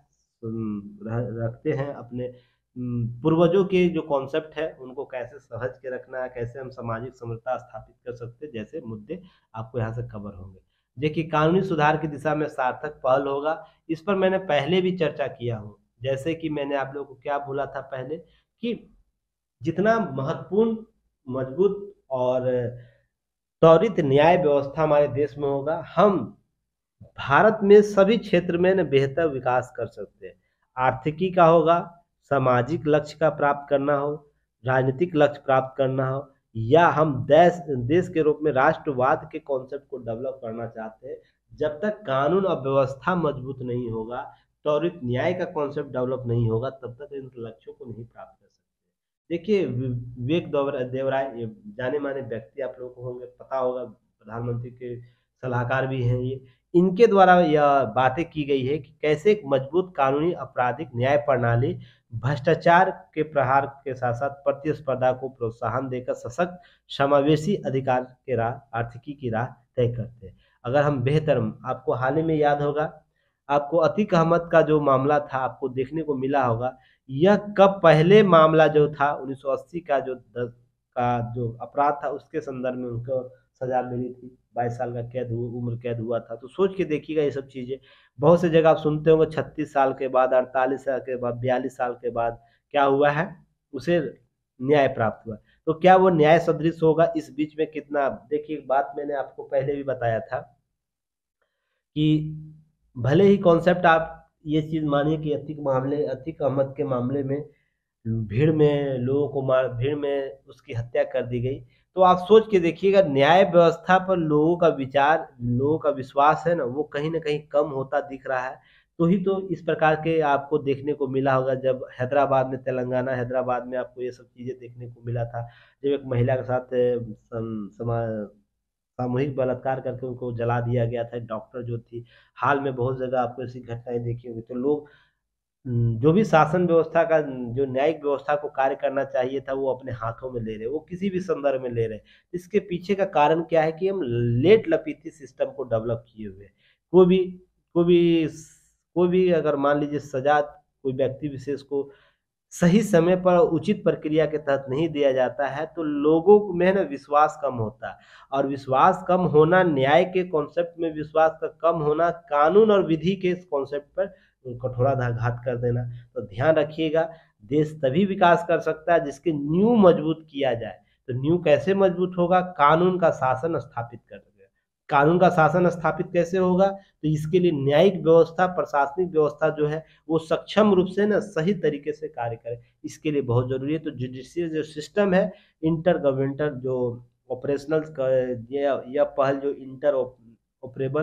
रखते हैं अपने पूर्वजों के जो कॉन्सेप्ट है उनको कैसे सहज के रखना है, कैसे हम सामाजिक समरसता स्थापित कर सकते हैं, जैसे मुद्दे आपको यहाँ से कवर होंगे। देखिए कानूनी सुधार की दिशा में सार्थक पहल होगा, इस पर मैंने पहले भी चर्चा किया हूँ। जैसे कि मैंने आप लोगों को क्या बोला था पहले कि जितना महत्वपूर्ण मजबूत और त्वरित न्याय व्यवस्था हमारे देश में होगा, हम भारत में सभी क्षेत्र में न बेहतर विकास कर सकते हैं। आर्थिकी का होगा, सामाजिक लक्ष्य का प्राप्त करना हो, राजनीतिक लक्ष्य प्राप्त करना हो, या हम देश देश के रूप में राष्ट्रवाद के कॉन्सेप्ट को डेवलप करना चाहते हैं, जब तक कानून और व्यवस्था मजबूत नहीं होगा, त्वरित न्याय का कॉन्सेप्ट डेवलप नहीं होगा, तब तक इन लक्ष्यों को नहीं प्राप्त कर सकते। देखिए विवेक देवराय ये जाने माने व्यक्ति आप लोगों को होंगे, पता होगा, प्रधानमंत्री के सलाहकार भी हैं ये, इनके द्वारा यह बातें की गई है कि कैसे एक मजबूत कानूनी आपराधिक न्याय प्रणाली भ्रष्टाचार के प्रहार के साथ साथ प्रतिस्पर्धा को प्रोत्साहन देकर सशक्त समावेशी अधिकार के राह आर्थिकी की राह तय करते हैं। अगर हम बेहतर, आपको हाल ही में याद होगा, आपको अतीक अहमद का जो मामला था आपको देखने को मिला होगा, यह कब पहले मामला जो था उन्नीस सौ अस्सी का जो का जो अपराध था उसके संदर्भ में उनको सजा मिली थी, बाईस साल का कैद उम्र कैद हुआ था। तो सोच के देखिएगा ये सब चीज़ें, बहुत से जगह आप सुनते होंगे छत्तीस साल के बाद, अड़तालीस साल के बाद, बयालीस साल के बाद क्या हुआ है, उसे न्याय प्राप्त हुआ। तो क्या वो न्याय सदृश होगा? इस बीच में कितना, देखिए एक बात मैंने आपको पहले भी बताया था कि भले ही कॉन्सेप्ट आप ये चीज़ मानिए कि अतीक मामले अतीक अहमद के मामले में भीड़ में लोगों को मार भीड़ में उसकी हत्या कर दी गई, तो आप सोच के देखिएगा न्याय व्यवस्था पर लोगों का विचार, लोगों का विश्वास है ना, वो कहीं न कहीं कम होता दिख रहा है। तो ही तो इस प्रकार के आपको देखने को मिला होगा, जब हैदराबाद में, तेलंगाना हैदराबाद में आपको ये सब चीज़ें देखने को मिला था। जब एक महिला के साथ सम समा सामूहिक बलात्कार करके उनको जला दिया गया था, डॉक्टर जो थी। हाल में बहुत जगह आपको ऐसी घटनाएँ देखी होंगी। तो लोग उम, जो भी शासन व्यवस्था का जो न्यायिक व्यवस्था को कार्य करना चाहिए था, वो अपने हाथों में ले रहे हैं, वो किसी भी संदर्भ में ले रहे हैं। इसके पीछे का कारण क्या है कि हम लेट-लपीती सिस्टम को डेवलप किए हुए हैं। कोई भी कोई भी स कोई भी अगर मान लीजिए सज़ा कोई व्यक्ति विशेष को सही समय पर उचित प्रक्रिया के तहत नहीं दिया जाता है, तो लोगों में ना विश्वास कम होता है, और विश्वास कम होना, न्याय के कॉन्सेप्ट में विश्वास का कम होना, कानून और विधि के इस कॉन्सेप्ट पर कठोराघात कर देना। तो ध्यान रखिएगा, देश तभी विकास कर सकता है जिसके नींव मजबूत किया जाए। तो नींव कैसे मजबूत होगा? कानून का शासन स्थापित कर के। कानून का शासन स्थापित कैसे होगा? तो इसके लिए न्यायिक व्यवस्था, प्रशासनिक व्यवस्था जो है वो सक्षम रूप से ना सही तरीके से कार्य करे, इसके लिए बहुत ज़रूरी है। तो जुडिशियल जो सिस्टम है, इंटर गवर्नमेंटल जो ऑपरेशनल क यह यह पहल जो inter op operable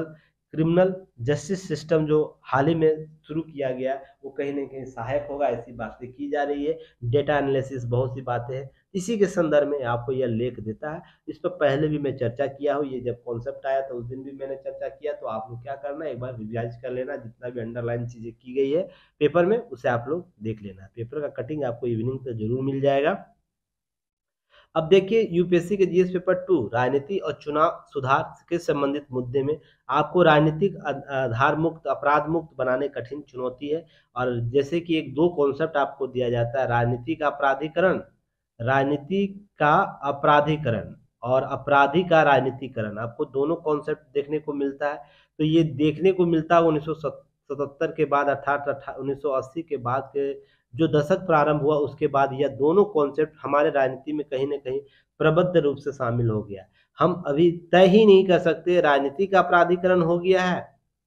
criminal justice system जो हाल ही में शुरू किया गया वो कहीं ना कहीं सहायक होगा, ऐसी बातें की जा रही है। डेटा एनालिसिस, बहुत सी बातें हैं, इसी के संदर्भ में आपको यह लेख देता है। इस पर पहले भी मैं चर्चा किया हूँ, ये जब कॉन्सेप्ट आया था उस दिन भी मैंने चर्चा किया। तो आप लोग क्या करना है, एक बार रिवाइज कर लेना, जितना भी अंडरलाइन चीजें की गई है पेपर में उसे आप लोग देख लेना। पेपर का कटिंग आपको इवनिंग तक जरूर मिल जाएगा। अब देखिए यूपीएससी के जीएस पेपर टू राजनीति और चुनाव सुधार के संबंधित मुद्दे में आपको राजनीतिक आधार मुक्त, अपराध मुक्त बनाने कठिन चुनौती है। और जैसे कि एक दो कॉन्सेप्ट आपको दिया जाता है, राजनीति का अपराधीकरण, राजनीति का अपराधीकरण और अपराधी का राजनीतिकरण, आपको दोनों कॉन्सेप्ट देखने को मिलता है। तो ये देखने को मिलता है उन्नीस सौ सतहत्तर के बाद, अर्थात उन्नीस सौ अस्सी के बाद के जो दशक प्रारंभ हुआ उसके बाद यह दोनों कॉन्सेप्ट हमारे राजनीति में कहीं ना कहीं प्रबद्ध रूप से शामिल हो गया। हम अभी तय ही नहीं कर सकते राजनीति का अपराधीकरण हो गया है,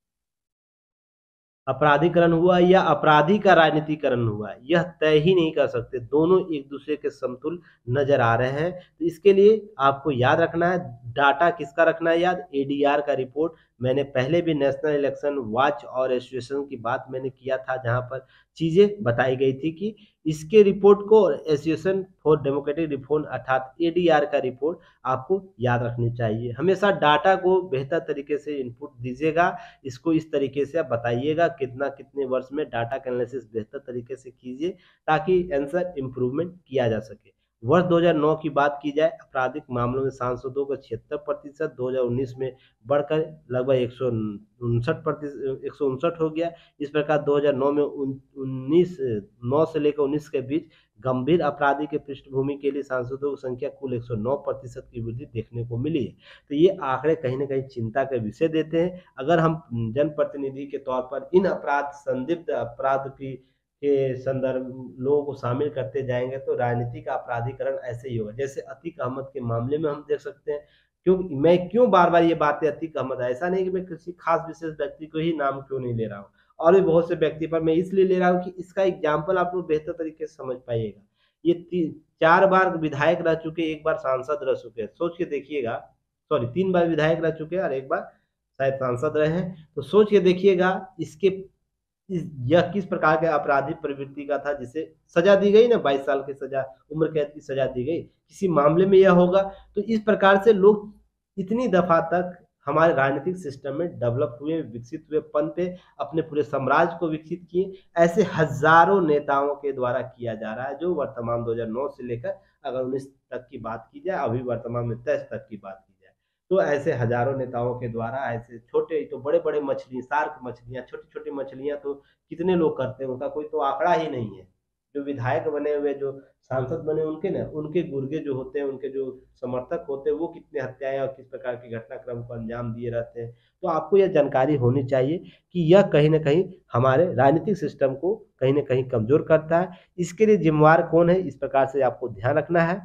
अपराधीकरण हुआ या अपराधी का राजनीतिकरण हुआ, यह तय ही नहीं कर सकते। दोनों एक दूसरे के समतुल नजर आ रहे हैं। तो इसके लिए आपको याद रखना है, डाटा किसका रखना है याद, एडीआर का रिपोर्ट। मैंने पहले भी नेशनल इलेक्शन वॉच और एसोसिएशन की बात मैंने किया था, जहां पर चीजें बताई गई थी कि इसके रिपोर्ट को एसोसिएशन फॉर डेमोक्रेटिक रिफॉर्म अर्थात एडीआर का रिपोर्ट आपको याद रखनी चाहिए। हमेशा डाटा को बेहतर तरीके से इनपुट दीजिएगा, इसको इस तरीके से आप बताइएगा कितना कितने वर्ष में डाटा का एनालिसिस बेहतर तरीके से कीजिए ताकि आंसर इम्प्रूवमेंट किया जा सके। वर्ष दो हज़ार नौ की बात की जाए, आपराधिक मामलों में सांसदों का छिहत्तर प्रतिशत दो हज़ार उन्नीस में बढ़कर लगभग एक सौ उनसठ प्रतिशत एक सौ उनसठ हो गया। इस प्रकार दो हज़ार नौ में उन्नीस नौ से लेकर उन्नीस के बीच गंभीर अपराधी के पृष्ठभूमि के लिए सांसदों की संख्या कुल एक सौ नौ प्रतिशत की वृद्धि देखने को मिली है। तो ये आंकड़े कहीं ना कहीं चिंता का विषय देते हैं। अगर हम जनप्रतिनिधि के तौर पर इन अपराध, संदिग्ध अपराध की के संदर्भ लोगों को शामिल करते जाएंगे तो राजनीति का अपराधीकरण ऐसे ही होगा। जैसे अतीक अहमद के मामले में हम देख सकते हैं, क्यों मैं क्यों बार बार ये बातें अतीक अहमद, ऐसा नहीं कि मैं किसी खास विशेष व्यक्ति को ही नाम क्यों नहीं ले रहा हूँ, और भी बहुत से व्यक्ति पर मैं इसलिए ले रहा हूँ कि इसका एग्जाम्पल आप लोग बेहतर तरीके से समझ पाइएगा। ये चार बार विधायक रह चुके, एक बार सांसद रह चुके, सोच के देखिएगा, सॉरी तीन बार विधायक रह चुके और एक बार शायद सांसद रहे हैं। तो सोच के देखिएगा इसके इस यह किस प्रकार के आपराधिक प्रवृत्ति का था जिसे सजा दी गई ना, बाईस साल की सजा, उम्र कैद की सजा दी गई। किसी मामले में यह होगा। तो इस प्रकार से लोग इतनी दफा तक हमारे राजनीतिक सिस्टम में डेवलप हुए, विकसित हुए, पनपे, अपने पूरे साम्राज्य को विकसित किए। ऐसे हजारों नेताओं के द्वारा किया जा रहा है, जो वर्तमान दो हज़ार नौ से लेकर अगर उन्नीस तक की बात की जाए, अभी वर्तमान में तेईस तक की बात की जाए, तो ऐसे हजारों नेताओं के द्वारा ऐसे छोटे तो बड़े बड़े मछली, शार्क मछलियां, छोटी छोटी मछलियां तो कितने लोग करते हैं, उनका कोई तो आंकड़ा ही नहीं है। जो विधायक बने हुए, जो सांसद बने, उनके ना उनके गुर्गे जो होते हैं, उनके जो समर्थक होते हैं, वो कितने हत्याएं और किस प्रकार के घटनाक्रम को अंजाम दिए रहते हैं। तो आपको यह जानकारी होनी चाहिए कि यह कहीं ना कहीं हमारे राजनीतिक सिस्टम को कहीं ना कहीं कमजोर करता है। इसके लिए जिम्मेवार कौन है, इस प्रकार से आपको ध्यान रखना है।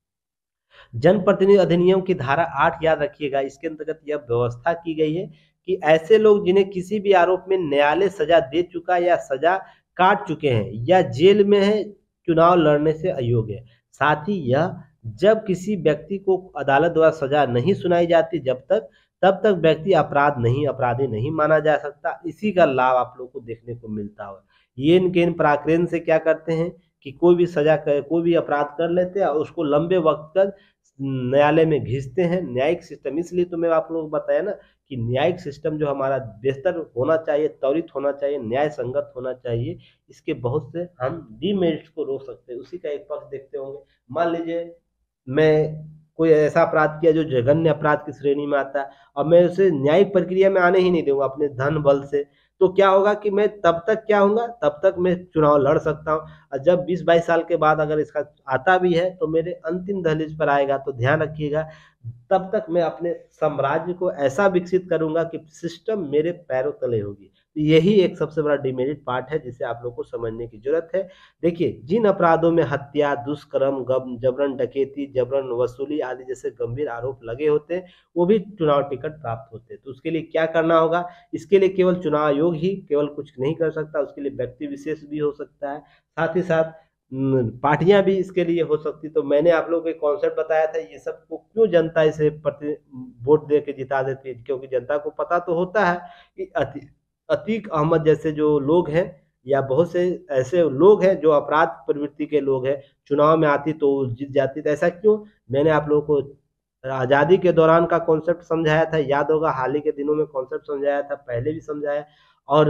जनप्रतिनिधि अधिनियम की धारा आठ याद रखिएगा, इसके अंतर्गत यह व्यवस्था की गई है कि ऐसे लोग जिन्हें किसी भी आरोप में न्यायालय सजा दे चुका या सजा काट चुके हैं या जेल में है, चुनाव लड़ने से अयोग्य है। साथ ही यह जब किसी व्यक्ति को अदालत द्वारा सजा नहीं सुनाई जाती, जब तक तब तक व्यक्ति अपराध नहीं अपराधी नहीं माना जा सकता। इसी का लाभ आप लोग को देखने को मिलता हो। ये इनके इन प्राकृत से क्या करते हैं कि कोई भी सजा कर, कोई भी अपराध कर लेते हैं और उसको लंबे वक्त तक न्यायालय में घिसते हैं। न्यायिक सिस्टम, इसलिए तो मैं आप लोगों को बताया ना कि न्यायिक सिस्टम जो हमारा बेहतर होना चाहिए, त्वरित होना चाहिए, न्याय संगत होना चाहिए। इसके बहुत से हम डीमेरिट्स को रोक सकते हैं। उसी का एक पक्ष देखते होंगे, मान लीजिए मैं कोई ऐसा अपराध किया जो जघन्य अपराध की श्रेणी में आता है और मैं उसे न्यायिक प्रक्रिया में आने ही नहीं दूंगा अपने धन बल से, तो क्या होगा कि मैं तब तक क्या होऊंगा, तब तक मैं चुनाव लड़ सकता हूं। और जब बीस बाईस साल के बाद अगर इसका आता भी है तो मेरे अंतिम दहलीज पर आएगा। तो ध्यान रखिएगा, तब तक मैं अपने साम्राज्य को ऐसा विकसित करूंगा कि सिस्टम मेरे पैरों तले होगी। तो यही एक सबसे बड़ा डिमेरिट पार्ट है जिसे आप लोग को समझने की जरूरत है। देखिए, जिन अपराधों में हत्या, दुष्कर्म, जबरन डकैती, जबरन वसूली आदि जैसे गंभीर आरोप लगे होते हैं, वो भी चुनाव टिकट प्राप्त होते हैं। तो उसके लिए क्या करना होगा, इसके लिए केवल चुनाव आयोग ही केवल कुछ नहीं कर सकता, उसके लिए व्यक्ति विशेष भी हो सकता है। साथ ही साथ पार्टियां भी इसके लिए हो सकती। तो मैंने आप लोगों को एक कॉन्सेप्ट बताया था, ये सब को क्यों जनता इसे प्रति वोट दे के जिता देती है, क्योंकि जनता को पता तो होता है कि अति अतीक अहमद जैसे जो लोग हैं या बहुत से ऐसे लोग हैं जो अपराध प्रवृत्ति के लोग हैं, चुनाव में आती तो जीत जाती। तो ऐसा क्यों? मैंने आप लोगों को आज़ादी के दौरान का कॉन्सेप्ट समझाया था, याद होगा, हाल ही के दिनों में कॉन्सेप्ट समझाया था, पहले भी समझाया। और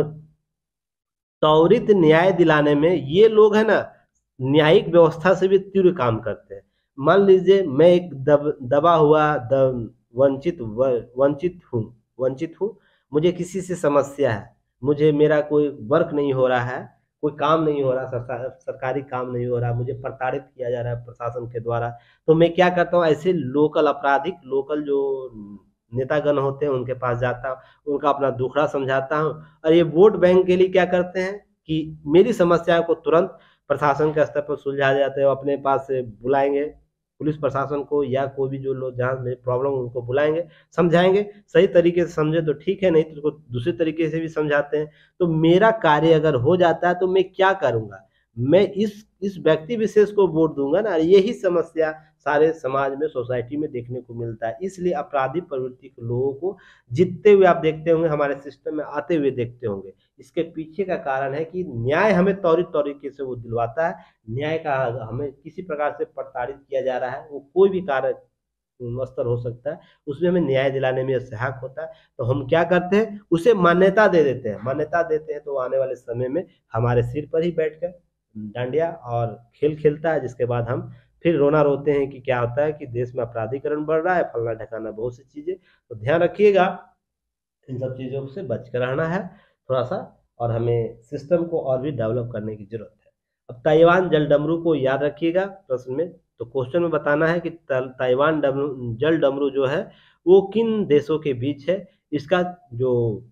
त्वरित न्याय दिलाने में ये लोग है ना, न्यायिक व्यवस्था से भी तीव्र काम करते हैं। मान लीजिए मैं एक दब, दबा हुआ दब, वंचित व, वंचित हूँ वंचित हूँ मुझे किसी से समस्या है, मुझे मेरा कोई वर्क नहीं हो रहा है, कोई काम नहीं हो रहा, सरकार सरकारी काम नहीं हो रहा, मुझे प्रताड़ित किया जा रहा है प्रशासन के द्वारा। तो मैं क्या करता हूँ, ऐसे लोकल आपराधिक लोकल जो नेतागण होते हैं उनके पास जाता हूँ, उनका अपना दुखड़ा समझाता हूँ। और ये वोट बैंक के लिए क्या करते हैं कि मेरी समस्या को तुरंत प्रशासन के स्तर पर सुलझा जाते हैं, अपने पास से बुलाएंगे पुलिस प्रशासन को या कोई भी जो लोग जहाँ में प्रॉब्लम उनको बुलाएंगे, समझाएंगे, सही तरीके से समझे तो ठीक है, नहीं तो उसको दूसरे तरीके से भी समझाते हैं। तो मेरा कार्य अगर हो जाता है तो मैं क्या करूंगा, मैं इस इस व्यक्ति विशेष को वोट दूंगा ना। यही समस्या सारे समाज में सोसाइटी में देखने को मिलता है। इसलिए अपराधी प्रवृत्ति के लोगों को जीतते हुए आप देखते होंगे, हमारे सिस्टम में आते हुए देखते होंगे। इसके पीछे का कारण है कि न्याय हमें त्वरित तरीके से वो दिलवाता है। न्याय का हमें किसी प्रकार से प्रताड़ित किया जा रहा है, वो कोई भी कार्य स्तर हो सकता है, उसमें हमें न्याय दिलाने में सहायक होता है। तो हम क्या करते हैं, उसे मान्यता दे देते हैं। मान्यता देते हैं तो आने वाले समय में हमारे सिर पर ही बैठकर डांडिया और खेल खेलता है, जिसके बाद हम फिर रोना रोते हैं कि क्या होता है कि देश में अपराधीकरण बढ़ रहा है, फलना ढकाना बहुत सी चीजें। तो ध्यान रखिएगा, इन सब चीज़ों से बच कर रहना है थोड़ा सा, और हमें सिस्टम को और भी डेवलप करने की जरूरत है। अब ताइवान जल डमरू को याद रखिएगा प्रश्न में, तो क्वेश्चन में बताना है कि ताइवान जल डमरू जो है वो किन देशों के बीच है, इसका जो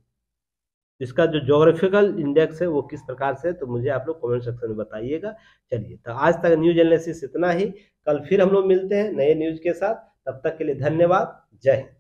इसका जो जोग्राफिकल इंडेक्स है वो किस प्रकार से है, तो मुझे आप लोग कमेंट सेक्शन में बताइएगा। चलिए, तो आज तक न्यूज एनालिसिस इतना ही। कल फिर हम लोग मिलते हैं नए न्यूज के साथ, तब तक के लिए धन्यवाद। जय हिंद।